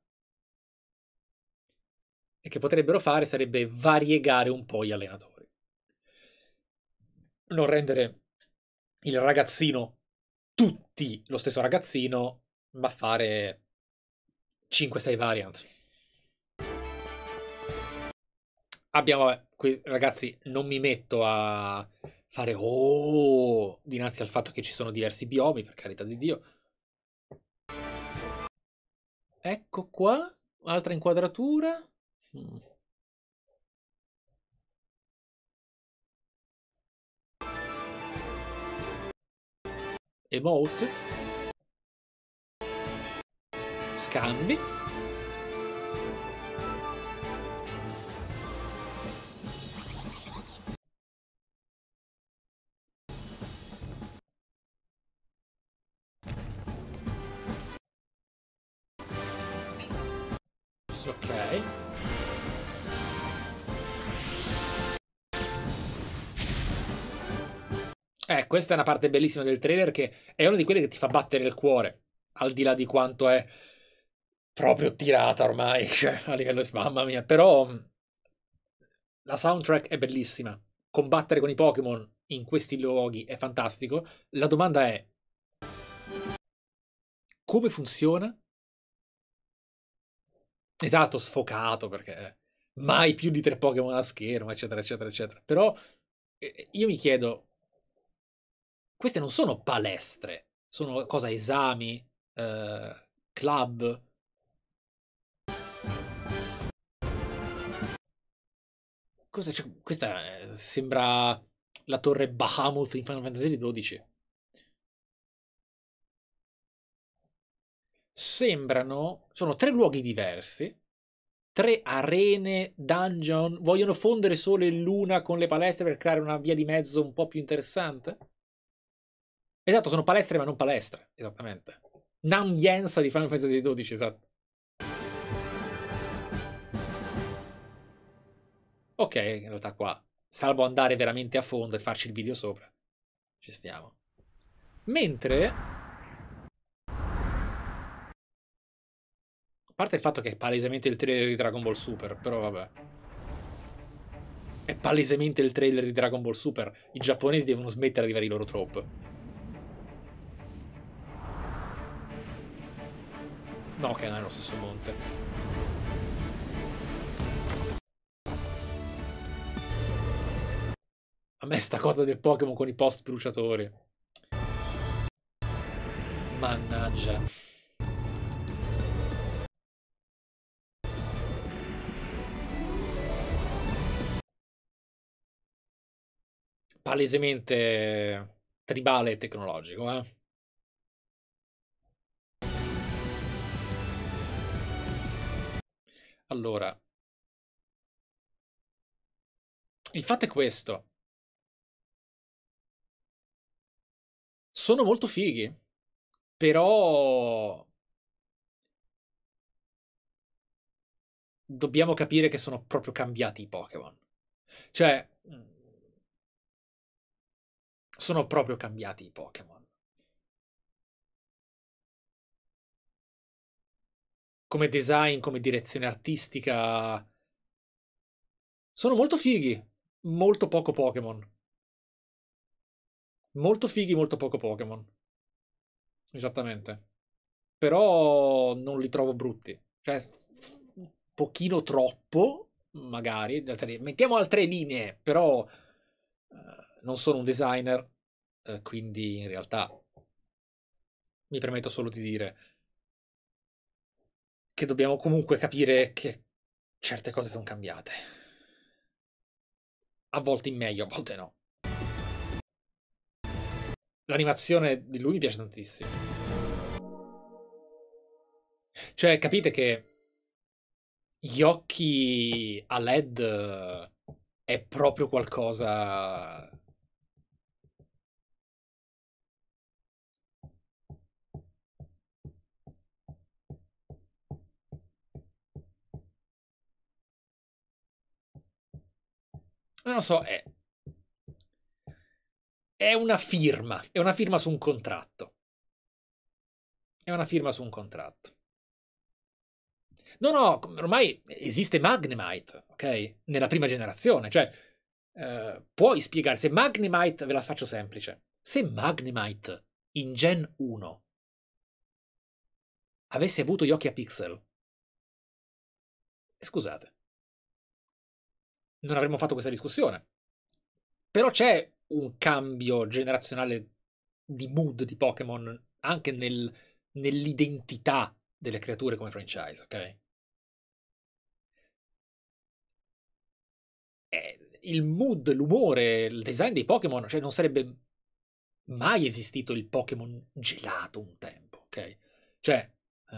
e che potrebbero fare sarebbe variegare un po' gli allenatori. Non rendere il ragazzino tutti lo stesso ragazzino, ma fare 5-6 variant. Abbiamo, ragazzi, non mi metto a fare oh dinanzi al fatto che ci sono diversi biomi, per carità di Dio. Ecco qua, altra inquadratura. Emote. Scambi. Ok. Questa è una parte bellissima del trailer che è una di quelle che ti fa battere il cuore, al di là di quanto è proprio tirata ormai, cioè, a livello di mamma mia. Però la soundtrack è bellissima. Combattere con i Pokémon in questi luoghi è fantastico. La domanda è: come funziona? Esatto, sfocato, perché mai più di 3 Pokémon a schermo, eccetera, eccetera, eccetera. Però io mi chiedo, queste non sono palestre, sono cosa, esami, club. Cosa, cioè, questa sembra la torre Bahamut in Final Fantasy XII. Sembrano, sono 3 luoghi diversi, 3 arene, dungeon, vogliono fondere solo in l'una con le palestre per creare una via di mezzo un po' più interessante? Esatto, sono palestre ma non palestre, esattamente. Un'ambienza di Final Fantasy XII, esatto. Ok, in realtà qua, salvo andare veramente a fondo e farci il video sopra, ci stiamo. Mentre, a parte il fatto che è palesemente il trailer di Dragon Ball Super, però vabbè. È palesemente il trailer di Dragon Ball Super. I giapponesi devono smettere di fare i loro trope. No, che non è lo stesso monte. A me sta cosa del Pokémon con i post bruciatori. Mannaggia. Palesemente tribale e tecnologico, eh. Allora, il fatto è questo. Sono molto fighi, però dobbiamo capire che sono proprio cambiati i Pokémon. Cioè, sono proprio cambiati i Pokémon. Come design, come direzione artistica. Sono molto fighi, molto poco Pokémon. Molto fighi, molto poco Pokémon. Esattamente. Però non li trovo brutti. Cioè, un pochino troppo, magari. Mettiamo altre linee, però non sono un designer, quindi in realtà mi permetto solo di dire che dobbiamo comunque capire che certe cose sono cambiate. A volte in meglio, a volte no. L'animazione di lui mi piace tantissimo. Cioè, capite che gli occhi a LED è proprio qualcosa. Non lo so, è una firma. È una firma su un contratto. È una firma su un contratto. No, no, ormai esiste Magnemite, ok? Nella prima generazione, cioè puoi spiegare. Se Magnemite, ve la faccio semplice. Se Magnemite in Gen 1 avesse avuto gli occhi a pixel, scusate, non avremmo fatto questa discussione. Però c'è un cambio generazionale di mood di Pokémon anche nell'identità delle creature come franchise, ok? Il mood, l'umore, il design dei Pokémon, cioè non sarebbe mai esistito il Pokémon gelato un tempo, ok? Cioè,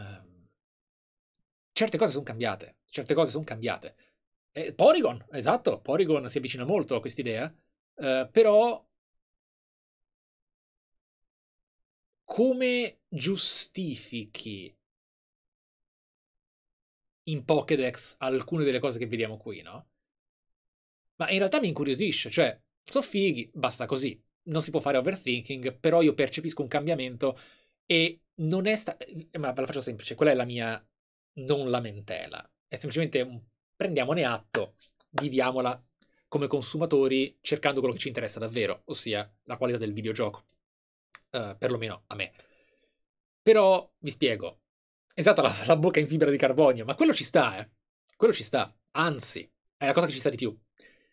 certe cose sono cambiate, certe cose sono cambiate. Porygon, esatto, Porygon si avvicina molto a quest'idea, però come giustifichi in Pokédex alcune delle cose che vediamo qui, no? Ma in realtà mi incuriosisce, cioè, so fighi, basta così. Non si può fare overthinking, però io percepisco un cambiamento e non è ma ve la faccio semplice, quella è la mia non lamentela. È semplicemente prendiamone atto, viviamola come consumatori cercando quello che ci interessa davvero, ossia la qualità del videogioco. Perlomeno a me. Però, vi spiego. Esatto, la bocca in fibra di carbonio, ma quello ci sta, eh. Quello ci sta. Anzi, è la cosa che ci sta di più.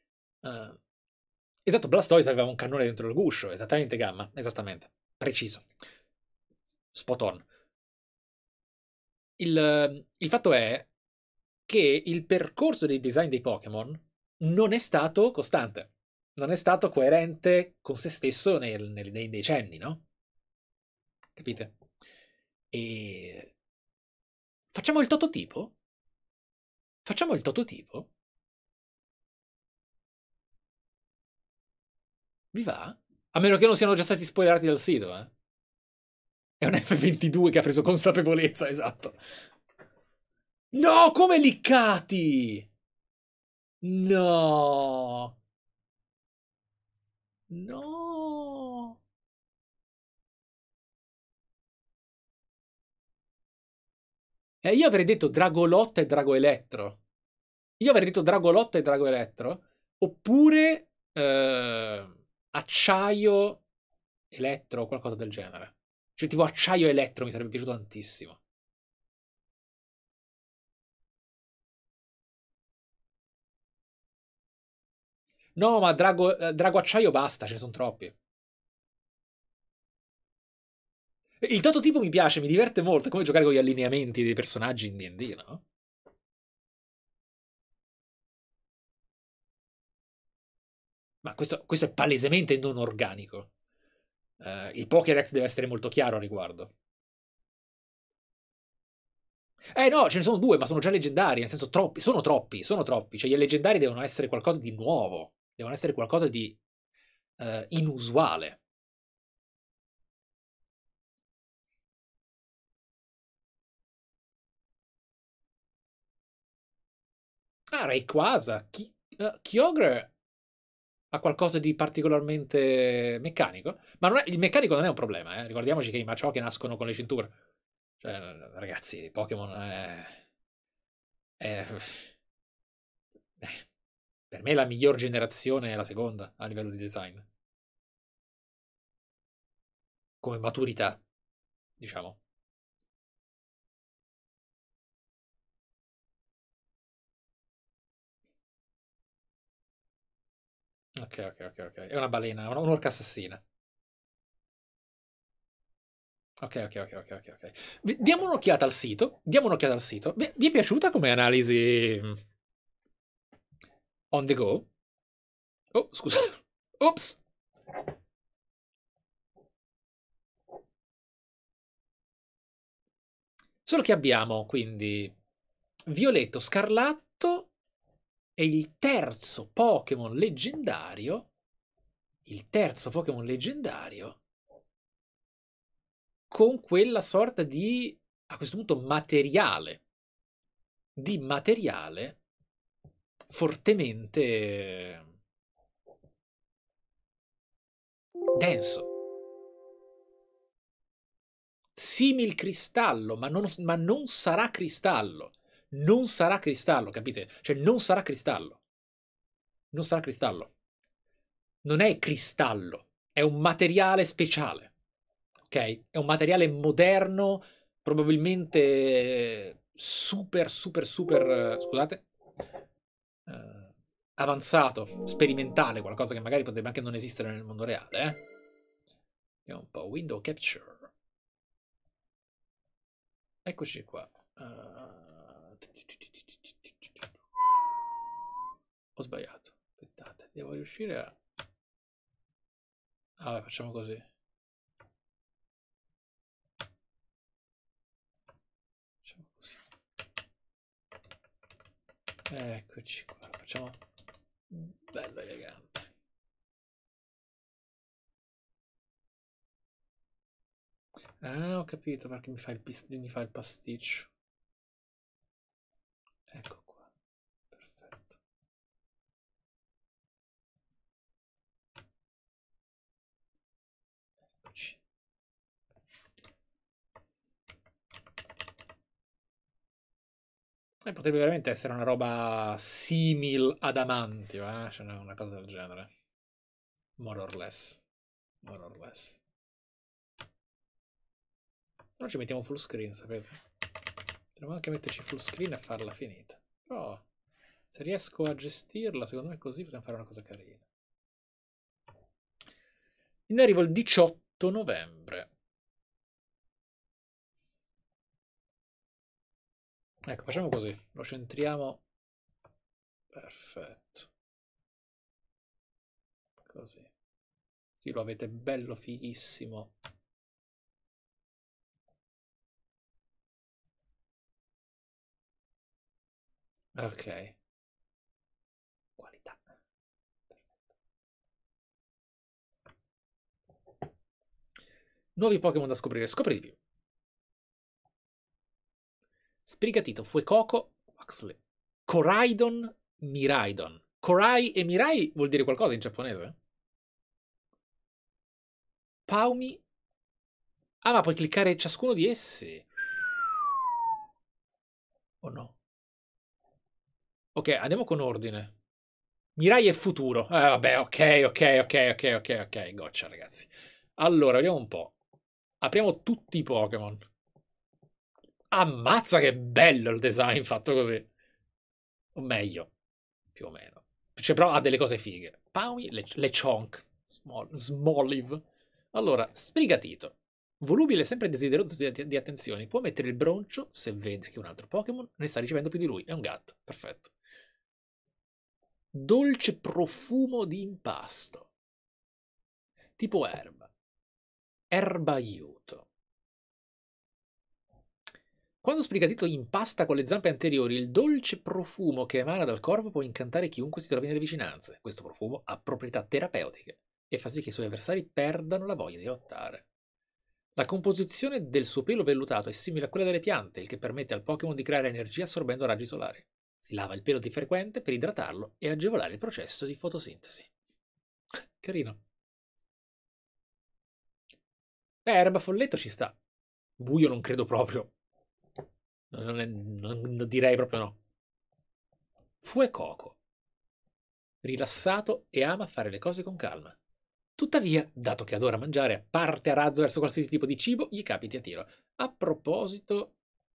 Esatto, Blastoise aveva un cannone dentro il guscio, esattamente Gamma, esattamente, preciso, spot on. Il fatto è che il percorso dei design dei Pokémon non è stato costante, non è stato coerente con se stesso nei decenni, no? Capite? E facciamo il tototipo? Facciamo il tototipo? Vi va? A meno che non siano già stati spoilerati dal sito, eh. È un F22 che ha preso consapevolezza, esatto. No, come liccati! No! No! Io avrei detto Dragolotta e Drago Elettro. Io avrei detto Dragolotta e Drago Elettro. Oppure Acciaio Elettro o qualcosa del genere. Cioè tipo Acciaio Elettro mi sarebbe piaciuto tantissimo. No, ma Drago Acciaio basta, ce ne sono troppi. Il tototipo mi piace, mi diverte molto. È come giocare con gli allineamenti dei personaggi in D&D, no? Ma questo è palesemente non organico. Il Pokédex deve essere molto chiaro a riguardo. No, ce ne sono due, ma sono già leggendari, nel senso troppi, sono troppi, sono troppi. Cioè, i leggendari devono essere qualcosa di nuovo, devono essere qualcosa di inusuale. Ah, Rayquaza, Kyogre ha qualcosa di particolarmente meccanico, ma il meccanico non è un problema, eh. Ricordiamoci che i Machoke nascono con le cinture. Cioè, ragazzi, Pokémon è... Per me la miglior generazione è la seconda a livello di design. Come maturità, diciamo. Ok. È una balena, un'orca assassina. Ok. Diamo un'occhiata al sito. Diamo un'occhiata al sito. Vi è piaciuta come analisi on the go? Oh, scusa. Ops. Solo che abbiamo quindi Violetto Scarlatto e il terzo Pokémon leggendario. Il terzo Pokémon leggendario con quella sorta di, a questo punto, materiale. Di materiale fortemente denso. Simil cristallo, ma non sarà cristallo. Non sarà cristallo, capite? Cioè non sarà cristallo. Non sarà cristallo. Non è cristallo, è un materiale speciale. Ok? È un materiale moderno, probabilmente super, scusate, avanzato, sperimentale, qualcosa che magari potrebbe anche non esistere nel mondo reale, eh? Vediamo un po', window capture. Eccoci qua. Ho sbagliato. Aspettate, devo riuscire a... Ah, facciamo così. Facciamo così. Eccoci qua. Facciamo bello elegante. Ah, ho capito perché mi fa il pasticcio. Ecco qua. Perfetto. Eccoci. Potrebbe veramente essere una roba simil adamantio, eh? Cioè una cosa del genere. More or less. More or less. Se no ci mettiamo full screen, sapete? Potremmo anche metterci full screen e farla finita. Però se riesco a gestirla, secondo me così possiamo fare una cosa carina. In arrivo il 18 novembre. Ecco, facciamo così. Lo centriamo. Perfetto. Così. Sì, lo avete bello fighissimo. Ok. Qualità. Nuovi Pokémon da scoprire. Scopri di più. Sprigatito, Fuecoco, Waxley. Koraidon, Miraidon. Korai e Mirai vuol dire qualcosa in giapponese? Paumi. Ah, ma puoi cliccare ciascuno di essi. O no? Ok, andiamo con ordine. Mirai è futuro. Vabbè, ok. Goccia, ragazzi. Allora, vediamo un po'. Apriamo tutti i Pokémon. Ammazza che bello il design fatto così. O meglio, più o meno. Cioè, però ha delle cose fighe. Paumi, Lechonk, Smoliv. Allora, Sprigatito. Volubile, sempre desideroso di attenzioni. Può mettere il broncio se vede che un altro Pokémon ne sta ricevendo più di lui. È un gatto. Perfetto. Dolce profumo di impasto. Tipo erba. Erba aiuto. Quando Sprigatito impasta con le zampe anteriori, il dolce profumo che emana dal corpo può incantare chiunque si trovi nelle vicinanze. Questo profumo ha proprietà terapeutiche e fa sì che i suoi avversari perdano la voglia di lottare. La composizione del suo pelo vellutato è simile a quella delle piante, il che permette al Pokémon di creare energia assorbendo raggi solari. Si lava il pelo di frequente per idratarlo e agevolare il processo di fotosintesi. Carino. Erba folletto ci sta. Buio non credo proprio. Non direi proprio no. Fuecoco. Rilassato e ama fare le cose con calma. Tuttavia, dato che adora mangiare, parte a razzo verso qualsiasi tipo di cibo, gli capiti a tiro. A proposito...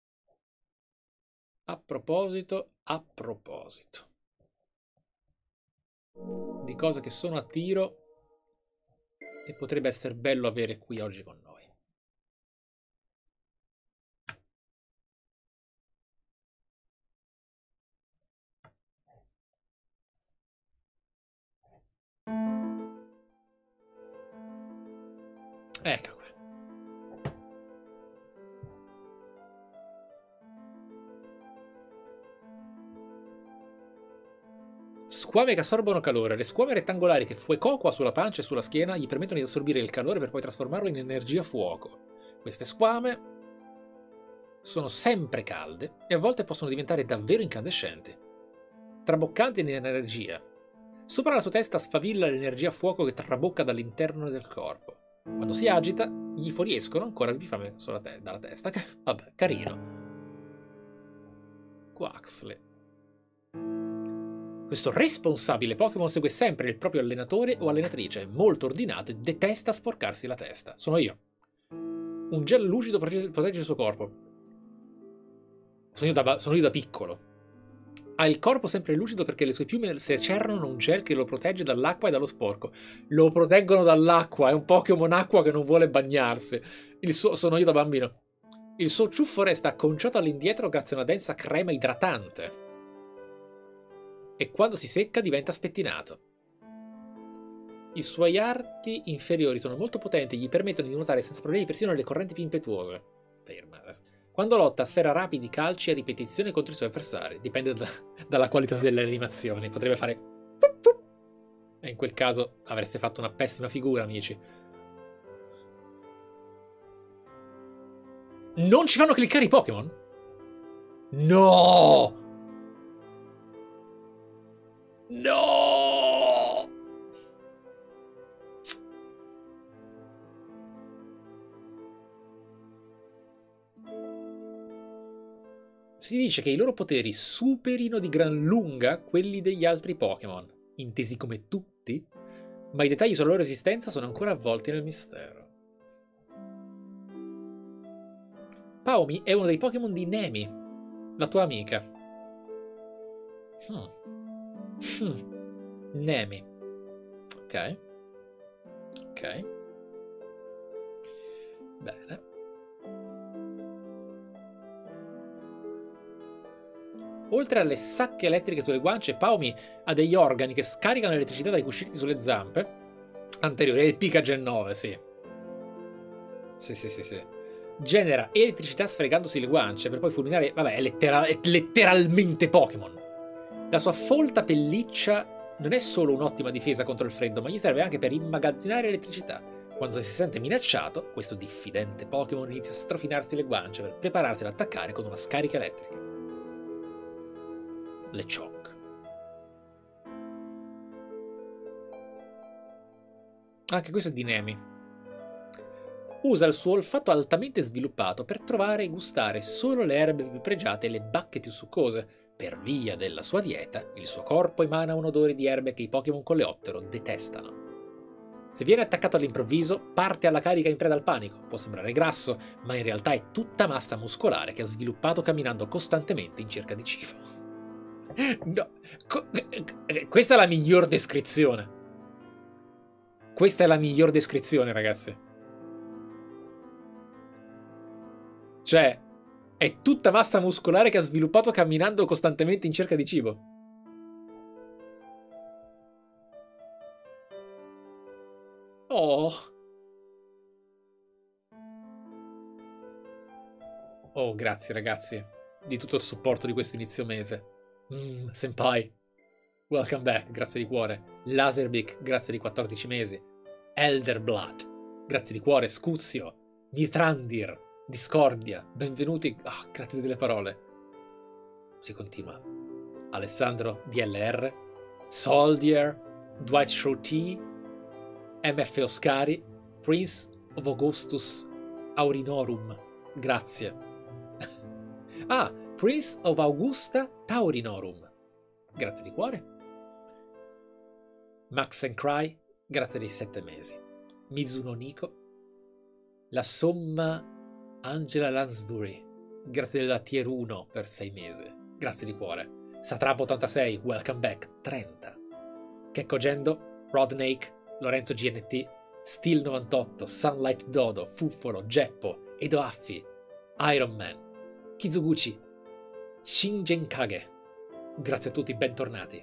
di cose che sono a tiro e potrebbe essere bello avere qui oggi con noi. Ecco qua. Squame che assorbono calore. Le squame rettangolari che Fuecoco ha sulla pancia e sulla schiena gli permettono di assorbire il calore per poi trasformarlo in energia fuoco. Queste squame sono sempre calde e a volte possono diventare davvero incandescenti. Traboccanti in energia. Sopra la sua testa sfavilla l'energia fuoco che trabocca dall'interno del corpo. Quando si agita, gli fuoriescono ancora più fame dalla testa. Vabbè, carino. Quaxley. Questo responsabile Pokémon segue sempre il proprio allenatore o allenatrice, molto ordinato e detesta sporcarsi la testa. Sono io. Un gel lucido protegge il suo corpo. Sono io da piccolo. Ha il corpo sempre lucido perché le sue piume secernono un gel che lo protegge dall'acqua e dallo sporco. Lo proteggono dall'acqua, è un Pokémon acqua che non vuole bagnarsi. Sono io da bambino. Il suo ciuffo resta acconciato all'indietro grazie a una densa crema idratante. E quando si secca diventa spettinato. I suoi arti inferiori sono molto potenti e gli permettono di nuotare senza problemi persino nelle correnti più impetuose. Quando lotta sfera rapidi calci a ripetizione contro i suoi avversari. Dipende dalla qualità delle animazioni. Potrebbe fare... E in quel caso avreste fatto una pessima figura, amici. Non ci fanno cliccare i Pokémon? No! No! Si dice che i loro poteri superino di gran lunga quelli degli altri Pokémon, intesi come tutti, ma i dettagli sulla loro esistenza sono ancora avvolti nel mistero. Paomi è uno dei Pokémon di Nemi, la tua amica. Nemi. Ok. Bene. Oltre alle sacche elettriche sulle guance, Paomi ha degli organi che scaricano l'elettricità dai cuscini sulle zampe anteriori. È il Picagen 9, sì. Sì. Genera elettricità sfregandosi le guance per poi fulminare... Vabbè, è letteralmente Pokémon. La sua folta pelliccia non è solo un'ottima difesa contro il freddo, ma gli serve anche per immagazzinare elettricità. Quando si sente minacciato, questo diffidente Pokémon inizia a strofinarsi le guance per prepararsi ad attaccare con una scarica elettrica. LeChonk. Anche questo è di Nemi. Usa il suo olfatto altamente sviluppato per trovare e gustare solo le erbe più pregiate e le bacche più succose. Per via della sua dieta, il suo corpo emana un odore di erbe che i Pokémon coleottero detestano. Se viene attaccato all'improvviso, parte alla carica in preda al panico. Può sembrare grasso, ma in realtà è tutta massa muscolare che ha sviluppato camminando costantemente in cerca di cibo. No, questa è la miglior descrizione. Questa è la miglior descrizione, ragazzi. Cioè, è tutta massa muscolare che ha sviluppato camminando costantemente in cerca di cibo. Oh. Oh, grazie ragazzi di tutto il supporto di questo inizio mese. Senpai, welcome back, grazie di cuore. Laserbeak, grazie di 14 mesi. Elderblood, grazie di cuore. Scuzio, Mithrandir, Discordia, benvenuti. Grazie delle parole. Si continua. Alessandro DLR, Soldier, Dwight Shroty, MF Oscari, Prince of Augustus Aurinorum, grazie. Prince of Augusta Taurinorum, grazie di cuore. Max and Cry, grazie dei 7 mesi. Mizuno Nico, la somma Angela Lansbury, grazie della tier 1 per 6 mesi, grazie di cuore. Satrap 86, welcome back, 30. Kekko Gendo, Rodnake, Lorenzo GNT, Steel 98, Sunlight Dodo, Fuffolo, Geppo, Edo Affi, Iron Man, Kizuguchi, Shingen Kage, grazie a tutti, bentornati.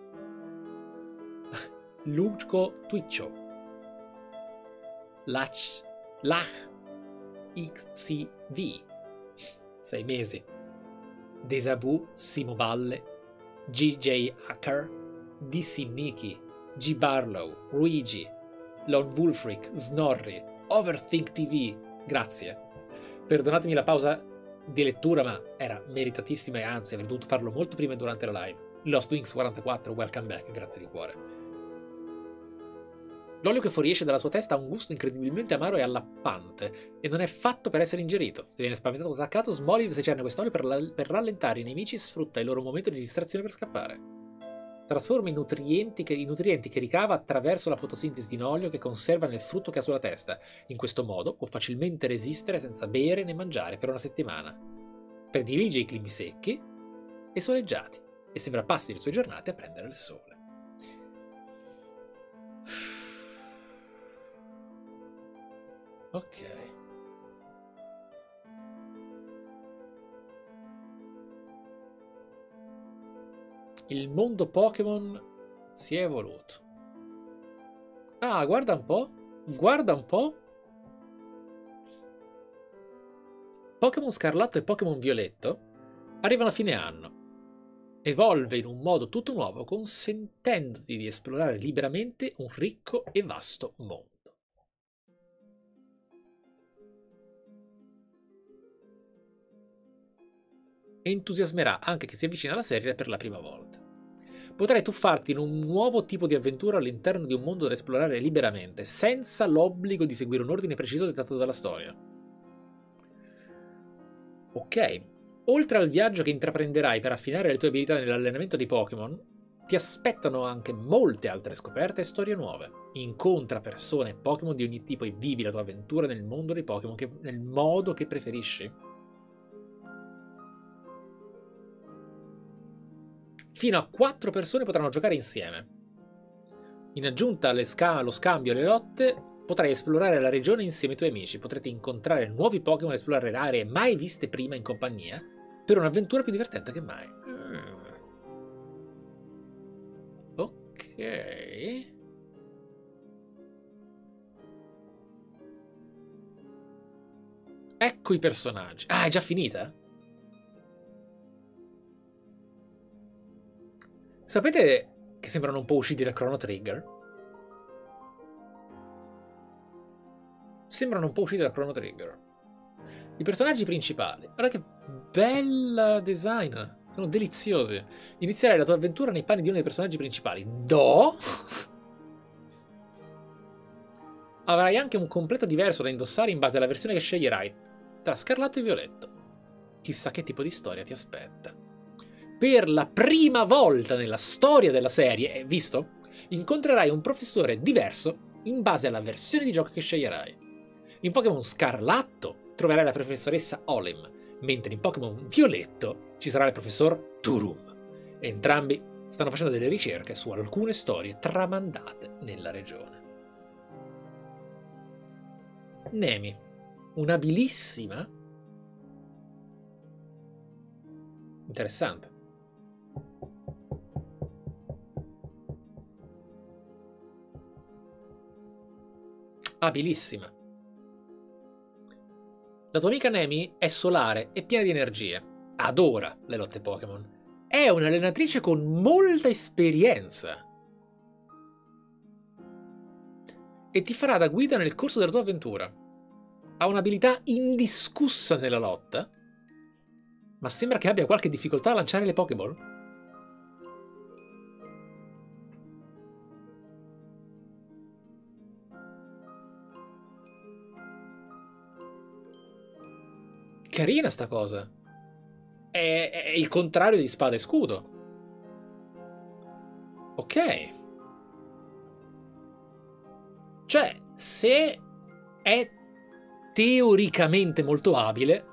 Luco Twiccio, Lach XCV, 6 mesi. Desabu, Simo Balle, GJ Hacker, DC Miki, G Barlow, Luigi, Lone Wolfric, Snorri, Overthink TV, grazie. Perdonatemi la pausa di lettura, ma era meritatissima e anzi avrei dovuto farlo molto prima durante la live. Lost Wings 44, welcome back, grazie di cuore. L'olio che fuoriesce dalla sua testa ha un gusto incredibilmente amaro e allappante e non è fatto per essere ingerito. Se viene spaventato o attaccato, Smoliv secerne quest'olio per rallentare i nemici e sfrutta il loro momento di distrazione per scappare. Trasforma i nutrienti che ricava attraverso la fotosintesi in olio che conserva nel frutto che ha sulla testa. In questo modo può facilmente resistere senza bere né mangiare per una settimana. Predilige i climi secchi e soleggiati e sembra passi le sue giornate a prendere il sole. Ok. Il mondo Pokémon si è evoluto. Guarda un po'. Guarda un po'. Pokémon Scarlatto e Pokémon Violetto arrivano a fine anno. Evolve in un modo tutto nuovo, consentendoti di esplorare liberamente un ricco e vasto mondo. Entusiasmerà anche chi si avvicina alla serie per la prima volta. Potrai tuffarti in un nuovo tipo di avventura all'interno di un mondo da esplorare liberamente, senza l'obbligo di seguire un ordine preciso dettato dalla storia. Ok, oltre al viaggio che intraprenderai per affinare le tue abilità nell'allenamento dei Pokémon, ti aspettano anche molte altre scoperte e storie nuove. Incontra persone e Pokémon di ogni tipo e vivi la tua avventura nel mondo dei Pokémon nel modo che preferisci. Fino a 4 persone potranno giocare insieme. In aggiunta allo scambio e alle lotte, potrai esplorare la regione insieme ai tuoi amici. Potrete incontrare nuovi Pokémon e esplorare aree mai viste prima in compagnia per un'avventura più divertente che mai. Ok. Ecco i personaggi. È già finita? Sapete che sembrano un po' usciti da Chrono Trigger? Sembrano un po' usciti da Chrono Trigger. I personaggi principali. Guarda che bel design. Sono deliziosi. Inizierai la tua avventura nei panni di uno dei personaggi principali. Avrai anche un completo diverso da indossare in base alla versione che sceglierai tra scarlatto e violetto. Chissà che tipo di storia ti aspetta. Per la prima volta nella storia della serie, visto? Incontrerai un professore diverso in base alla versione di gioco che sceglierai. In Pokémon Scarlatto troverai la professoressa Olim, mentre in Pokémon Violetto ci sarà il professor Turum. Entrambi stanno facendo delle ricerche su alcune storie tramandate nella regione. Nemi, un'abilissima. Interessante. Abilissima. La tua amica Nemi è solare e piena di energie. Adora le lotte Pokémon. È un'allenatrice con molta esperienza. E ti farà da guida nel corso della tua avventura. Ha un'abilità indiscussa nella lotta, ma sembra che abbia qualche difficoltà a lanciare le Pokéball. Carina sta cosa. È il contrario di Spada e Scudo. Ok. Cioè, se è teoricamente molto abile,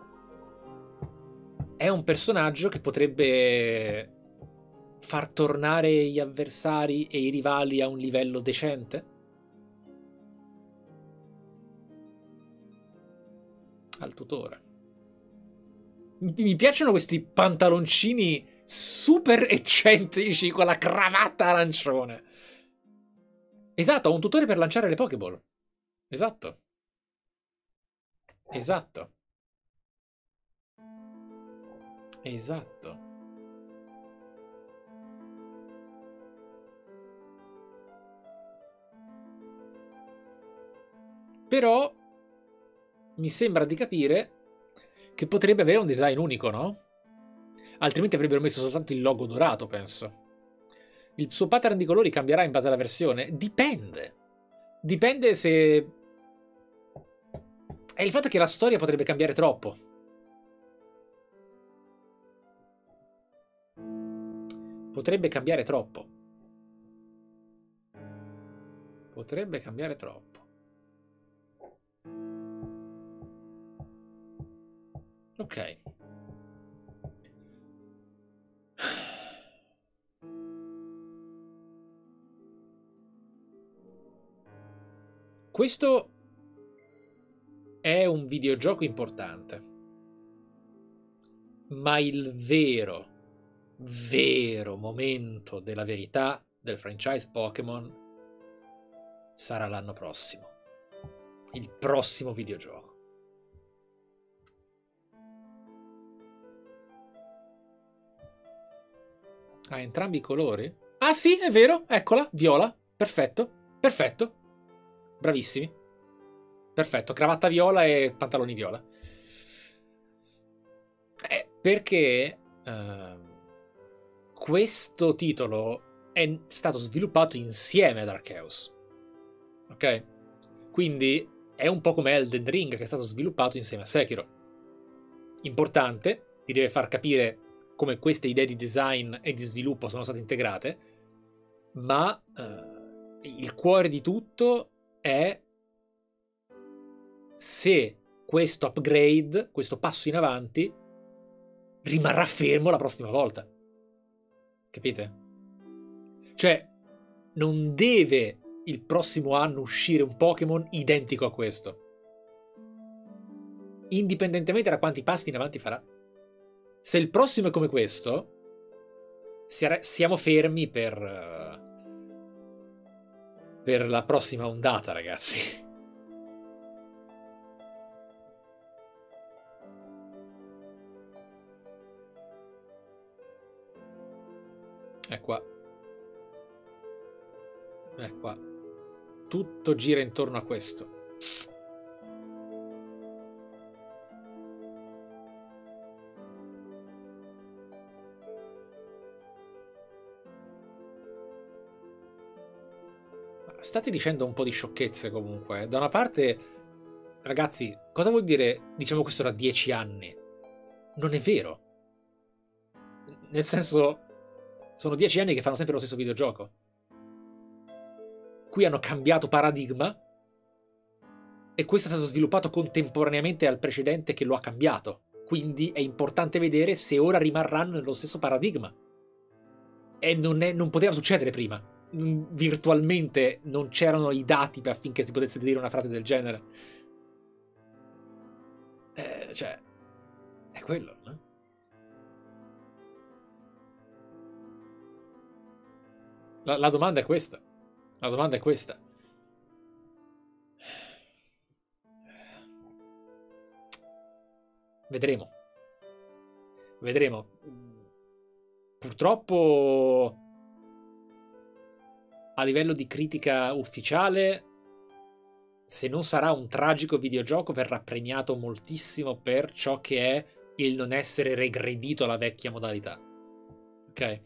è un personaggio che potrebbe far tornare gli avversari e i rivali a un livello decente? Al tutore. Mi piacciono questi pantaloncini super eccentrici con la cravatta arancione. Esatto, ho un tutore per lanciare le Pokéball. Esatto. Esatto. Esatto. Però mi sembra di capire che potrebbe avere un design unico, no? Altrimenti avrebbero messo soltanto il logo dorato, penso. Il suo pattern di colori cambierà in base alla versione? Dipende. Dipende se... È il fatto che la storia potrebbe cambiare troppo. Potrebbe cambiare troppo. Potrebbe cambiare troppo. Ok. Questo è un videogioco importante. Ma il vero momento della verità del franchise Pokémon sarà l'anno prossimo. Il prossimo videogioco. Ha entrambi i colori? Ah sì, è vero, eccola, viola. Perfetto, perfetto. Bravissimi. Perfetto, cravatta viola e pantaloni viola. Perché questo titolo è stato sviluppato insieme ad Arceus. Ok? Quindi è un po' come Elden Ring, che è stato sviluppato insieme a Sekiro. Importante, ti deve far capire come queste idee di design e di sviluppo sono state integrate, ma il cuore di tutto è se questo upgrade, questo passo in avanti, rimarrà fermo la prossima volta. Capite? Cioè, non deve il prossimo anno uscire un Pokémon identico a questo. Indipendentemente da quanti passi in avanti farà. Se il prossimo è come questo, siamo fermi per la prossima ondata, ragazzi. È qua. Qua. Tutto gira intorno a questo. State dicendo un po' di sciocchezze comunque. Da una parte, ragazzi, cosa vuol dire diciamo questo da 10 anni? Non è vero. Nel senso, sono 10 anni che fanno sempre lo stesso videogioco. Qui hanno cambiato paradigma e questo è stato sviluppato contemporaneamente al precedente che lo ha cambiato. Quindi è importante vedere se ora rimarranno nello stesso paradigma. E non poteva succedere prima. Virtualmente non c'erano i dati affinché si potesse dire una frase del genere. Cioè, è quello, no? La domanda è questa. La domanda è questa. Vedremo. Vedremo. Purtroppo a livello di critica ufficiale, se non sarà un tragico videogioco, verrà premiato moltissimo per ciò che è il non essere regredito alla vecchia modalità. Ok?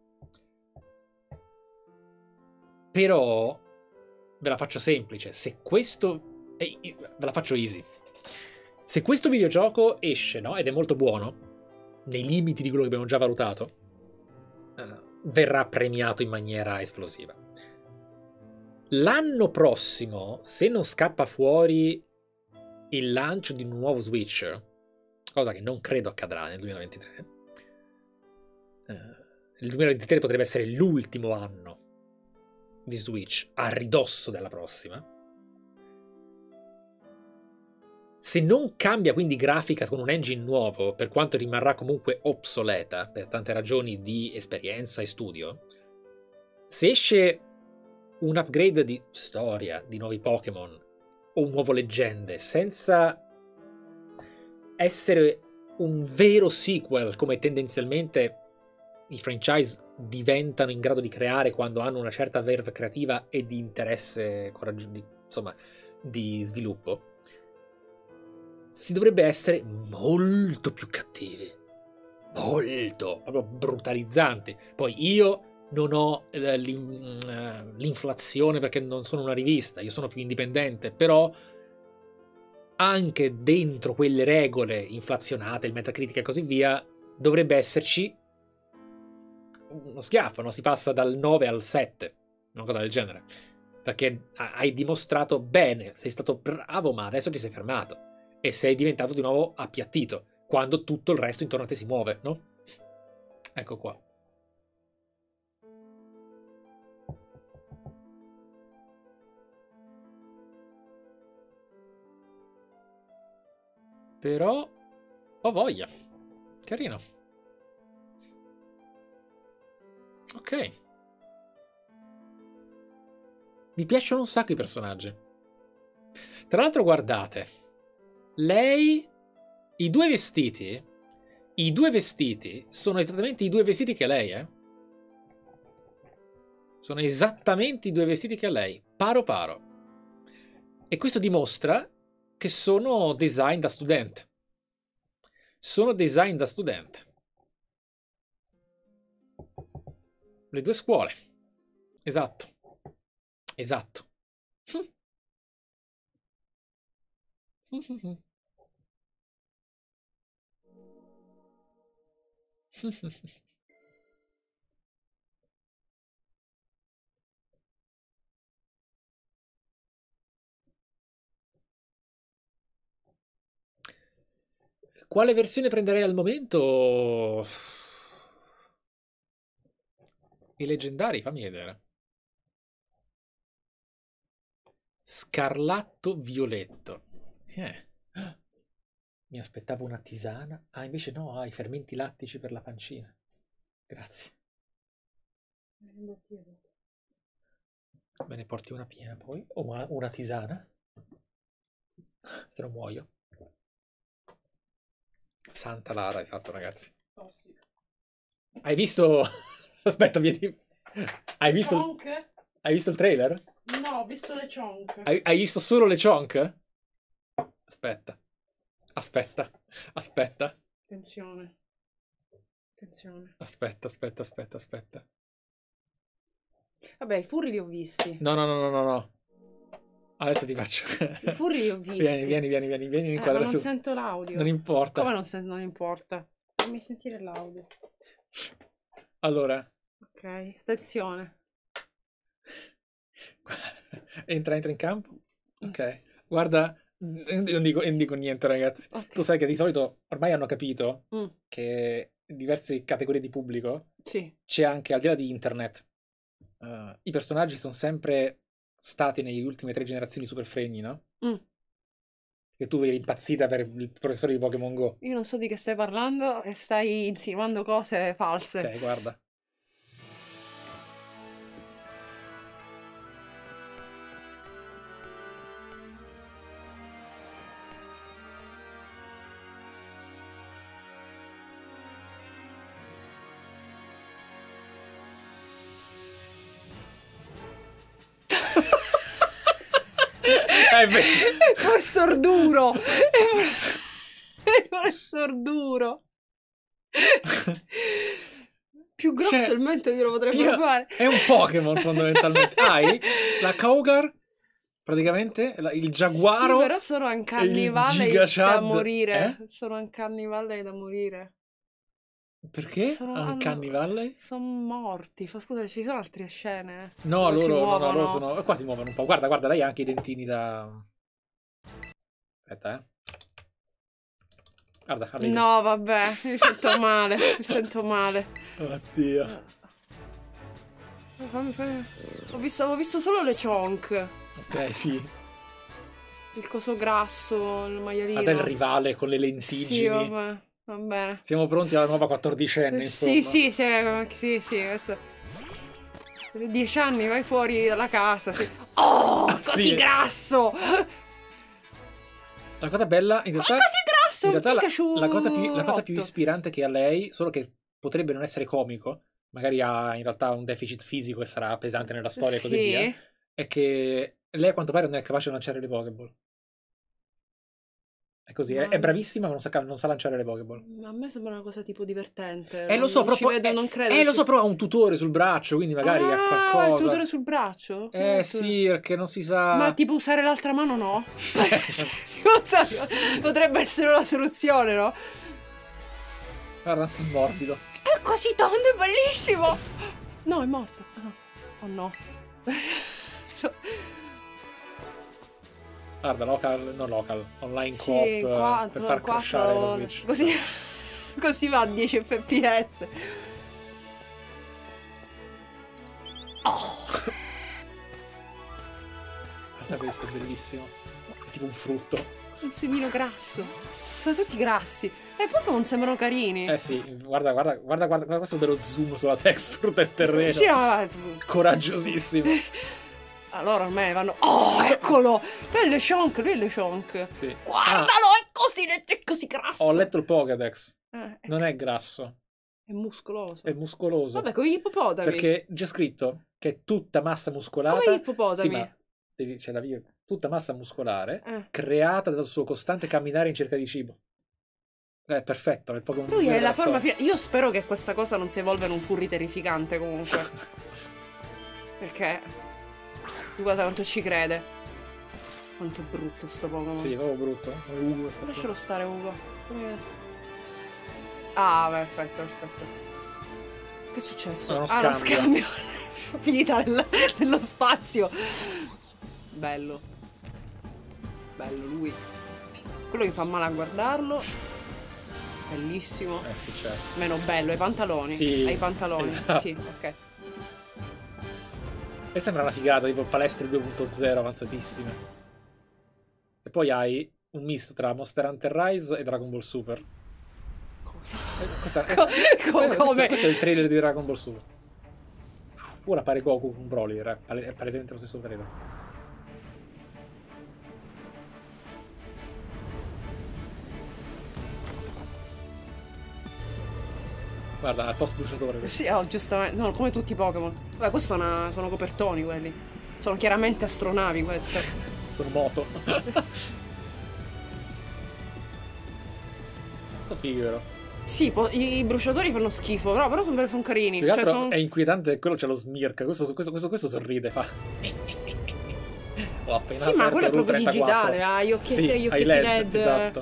Però ve la faccio semplice. Se questo... ve la faccio easy. Se questo videogioco esce, no? Ed è molto buono, nei limiti di quello che abbiamo già valutato, verrà premiato in maniera esplosiva. L'anno prossimo, se non scappa fuori il lancio di un nuovo Switch, cosa che non credo accadrà nel 2023, il 2023 potrebbe essere l'ultimo anno di Switch, a ridosso della prossima. Se non cambia quindi grafica con un engine nuovo, per quanto rimarrà comunque obsoleta per tante ragioni di esperienza e studio, se esce un upgrade di storia, di nuovi Pokémon o un nuovo Leggende, senza essere un vero sequel come tendenzialmente i franchise diventano in grado di creare quando hanno una certa verve creativa e di interesse, insomma, di sviluppo, si dovrebbe essere molto più cattivi. Molto, proprio brutalizzanti. Poi io non ho l'inflazione perché non sono una rivista, io sono più indipendente, però anche dentro quelle regole inflazionate, il Metacritic e così via, dovrebbe esserci uno schiaffo, no? Si passa dal 9 al 7, una cosa del genere. Perché hai dimostrato bene, sei stato bravo, ma adesso ti sei fermato. E sei diventato di nuovo appiattito, quando tutto il resto intorno a te si muove, no? Ecco qua. Però ho voglia. Carino. Ok. Mi piacciono un sacco i personaggi. Tra l'altro guardate, lei, i due vestiti sono esattamente i due vestiti che ha lei, eh? Sono esattamente i due vestiti che ha lei, paro paro. E questo dimostra che sono design da studente. Sono design da studente. Le due scuole. Esatto. Esatto. Quale versione prenderei al momento? I leggendari, fammi vedere. Scarlatto violetto. Mi aspettavo una tisana. Ah, invece no, i fermenti lattici per la pancina. Grazie. Me ne porti una piena poi? O una tisana? Se no muoio. Santa Lara, esatto, ragazzi. Oh, sì. Hai visto... Aspetta, vieni... Hai visto... Hai visto il trailer? No, ho visto le chonk. Hai visto solo le chonk? Aspetta. Aspetta. Aspetta. Attenzione. Attenzione. Aspetta, aspetta, aspetta, aspetta. Vabbè, i furri li ho visti. No, no, no, no, no, no. Adesso ti faccio. I furri li ho visti. Vieni in Ma inquadratura. non sento l'audio. Non importa. Come non importa? Fammi sentire l'audio. Allora. Ok, attenzione. Entra in campo. Ok. Guarda, non dico niente, ragazzi. Okay. Tu sai che di solito ormai hanno capito Mm. che in diverse categorie di pubblico Sì. c'è anche, al di là di internet, i personaggi sono sempre stati negli ultime 3 generazioni super fregni, no? Mm. Che tu eri impazzita per il professore di Pokémon Go. Io non so di che stai parlando e stai insinuando cose false. Ok, guarda. Professor Duro! Professor Duro! Più grosso Cioè, il mento glielo potrei provare. È un Pokémon fondamentalmente. Hai la Cougar, praticamente, il giaguaro. Sì, però sono Uncanny il Valley Giga da Chad. morire. Sono Uncanny Valley da morire. Perché? Uncanny Valley? Sono morti. Scusa, ci sono altre scene? No, dove si loro muovono? sono. Qua si muovono un po'. Guarda, guarda, lei ha anche i dentini da. Aspetta, Guarda, arriva. No, vabbè, mi sento male. Mi sento male. Oddio. Fammi. Ho visto solo le chonk. Ok, sì. Il coso grasso, il maialino. Guarda il rivale con le lentiggini. Sì, vabbè. Va bene. Siamo pronti alla nuova 14enne, insomma. Sì, questo. 10 anni, vai fuori dalla casa. Sì. Oh, così Sì. grasso! La cosa bella, in realtà. Così grasso! In realtà Pikachu la cosa più rotto. ispirante che ha lei, solo che potrebbe non essere comico, magari ha in realtà un deficit fisico e sarà pesante nella storia e così Sì. via, è che lei a quanto pare non è capace di lanciare le Pokéball. È così, è Ma- bravissima ma non sa lanciare le Pokéball. A me sembra una cosa tipo divertente. Lo so, Non ci però vedo, non credo. lo so, però ha un tutore sul braccio, quindi magari ha il qualcosa. tutore sul braccio? Sì, perché non si sa. Ma tipo usare l'altra mano no? Potrebbe essere una soluzione, no? Guarda, è morbido. È così tondo, è bellissimo! No, è morto. Oh no. Guarda, local, online Sì, coop per far 4 crashare la ore. Switch. Così va a 10 fps. Oh. Guarda questo, è bellissimo. È tipo un frutto. Un semino grasso. Sono tutti grassi. E poi non sembrano carini. Sì, guarda questo bello zoom sulla texture del terreno. Sì, ma... Coraggiosissimo. Allora ormai vanno... Oh, eccolo! Lui è le Shonk. Sì. Guardalo, è così grasso. Ho letto il Pokédex. È Non è grasso, è muscoloso. è muscoloso. Vabbè, come gli ippopotami. Perché c'è scritto che è tutta massa muscolata. Come gli ippopotami. Sì, ma c'è da dire, tutta massa muscolare creata dal suo costante camminare in cerca di cibo. È perfetto, è il Pokémon. Lui migliore è la della forma storia. Io spero che questa cosa non si evolva in un furry terrificante comunque. Perché guarda quanto ci crede. Quanto è brutto sto Pokémon. Sì, proprio brutto. Ugo, Lascialo stare, Ugo. Ah, perfetto. Che è successo? Uno Uno scambio. scambio. Finita nello spazio. Bello. Bello lui. Quello mi fa male a guardarlo. Bellissimo. Sì, certo. Meno bello, ai pantaloni. Sì, Ai pantaloni. esatto. Sì, ok. E sembra una figata, tipo palestre 2.0 avanzatissime. E poi hai un misto tra Monster Hunter Rise e Dragon Ball Super. Cosa? Come? Questo è il trailer di Dragon Ball Super. Ora pare Goku con Broly, è palesemente lo stesso trailer. Guarda, al post bruciatore. Sì, oh, giustamente. No, come tutti i Pokémon. Beh, questo sono copertoni quelli. Sono chiaramente astronavi queste. Sono moto. Sono fighi, vero? Sì, i bruciatori fanno schifo, però sono carini. Più che Cioè, altro è inquietante che quello c'è lo smirk. Questo sorride, fa. Ho appena sì, ma aperto quello è Rule proprio 34. digitale, ha gli occhietti LED. Esatto.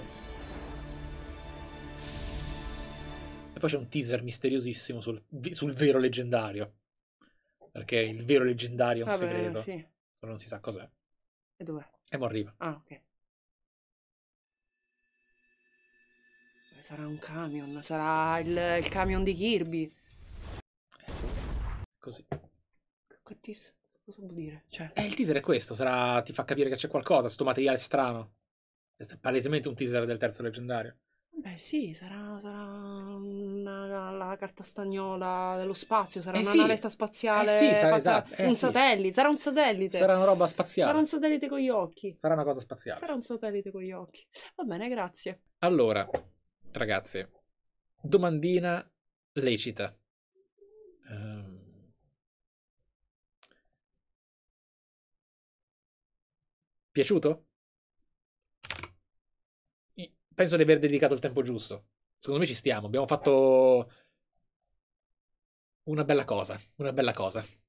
E poi c'è un teaser misteriosissimo sul vero leggendario. Perché il vero leggendario è un segreto. Sì. Però non si sa cos'è. E dov'è? E mo' arriva. Ah, ok. Sarà un camion, sarà il camion di Kirby. Così. Cosa vuol dire? Cioè... il teaser è questo, ti fa capire che c'è qualcosa, sto materiale strano. È palesemente un teaser del terzo leggendario. Beh sì, sarà la carta stagnola dello spazio, sarà una sì. navetta spaziale, sì, fatta esatto. un satellite, sarà un satellite. Sarà una roba spaziale. Sarà un satellite con gli occhi. Sarà una cosa spaziale. Sarà un satellite con gli occhi. Va bene, grazie. Allora, ragazzi, domandina lecita. Piaciuto? Penso di aver dedicato il tempo giusto. Secondo me ci stiamo. Abbiamo fatto una bella cosa. Una bella cosa.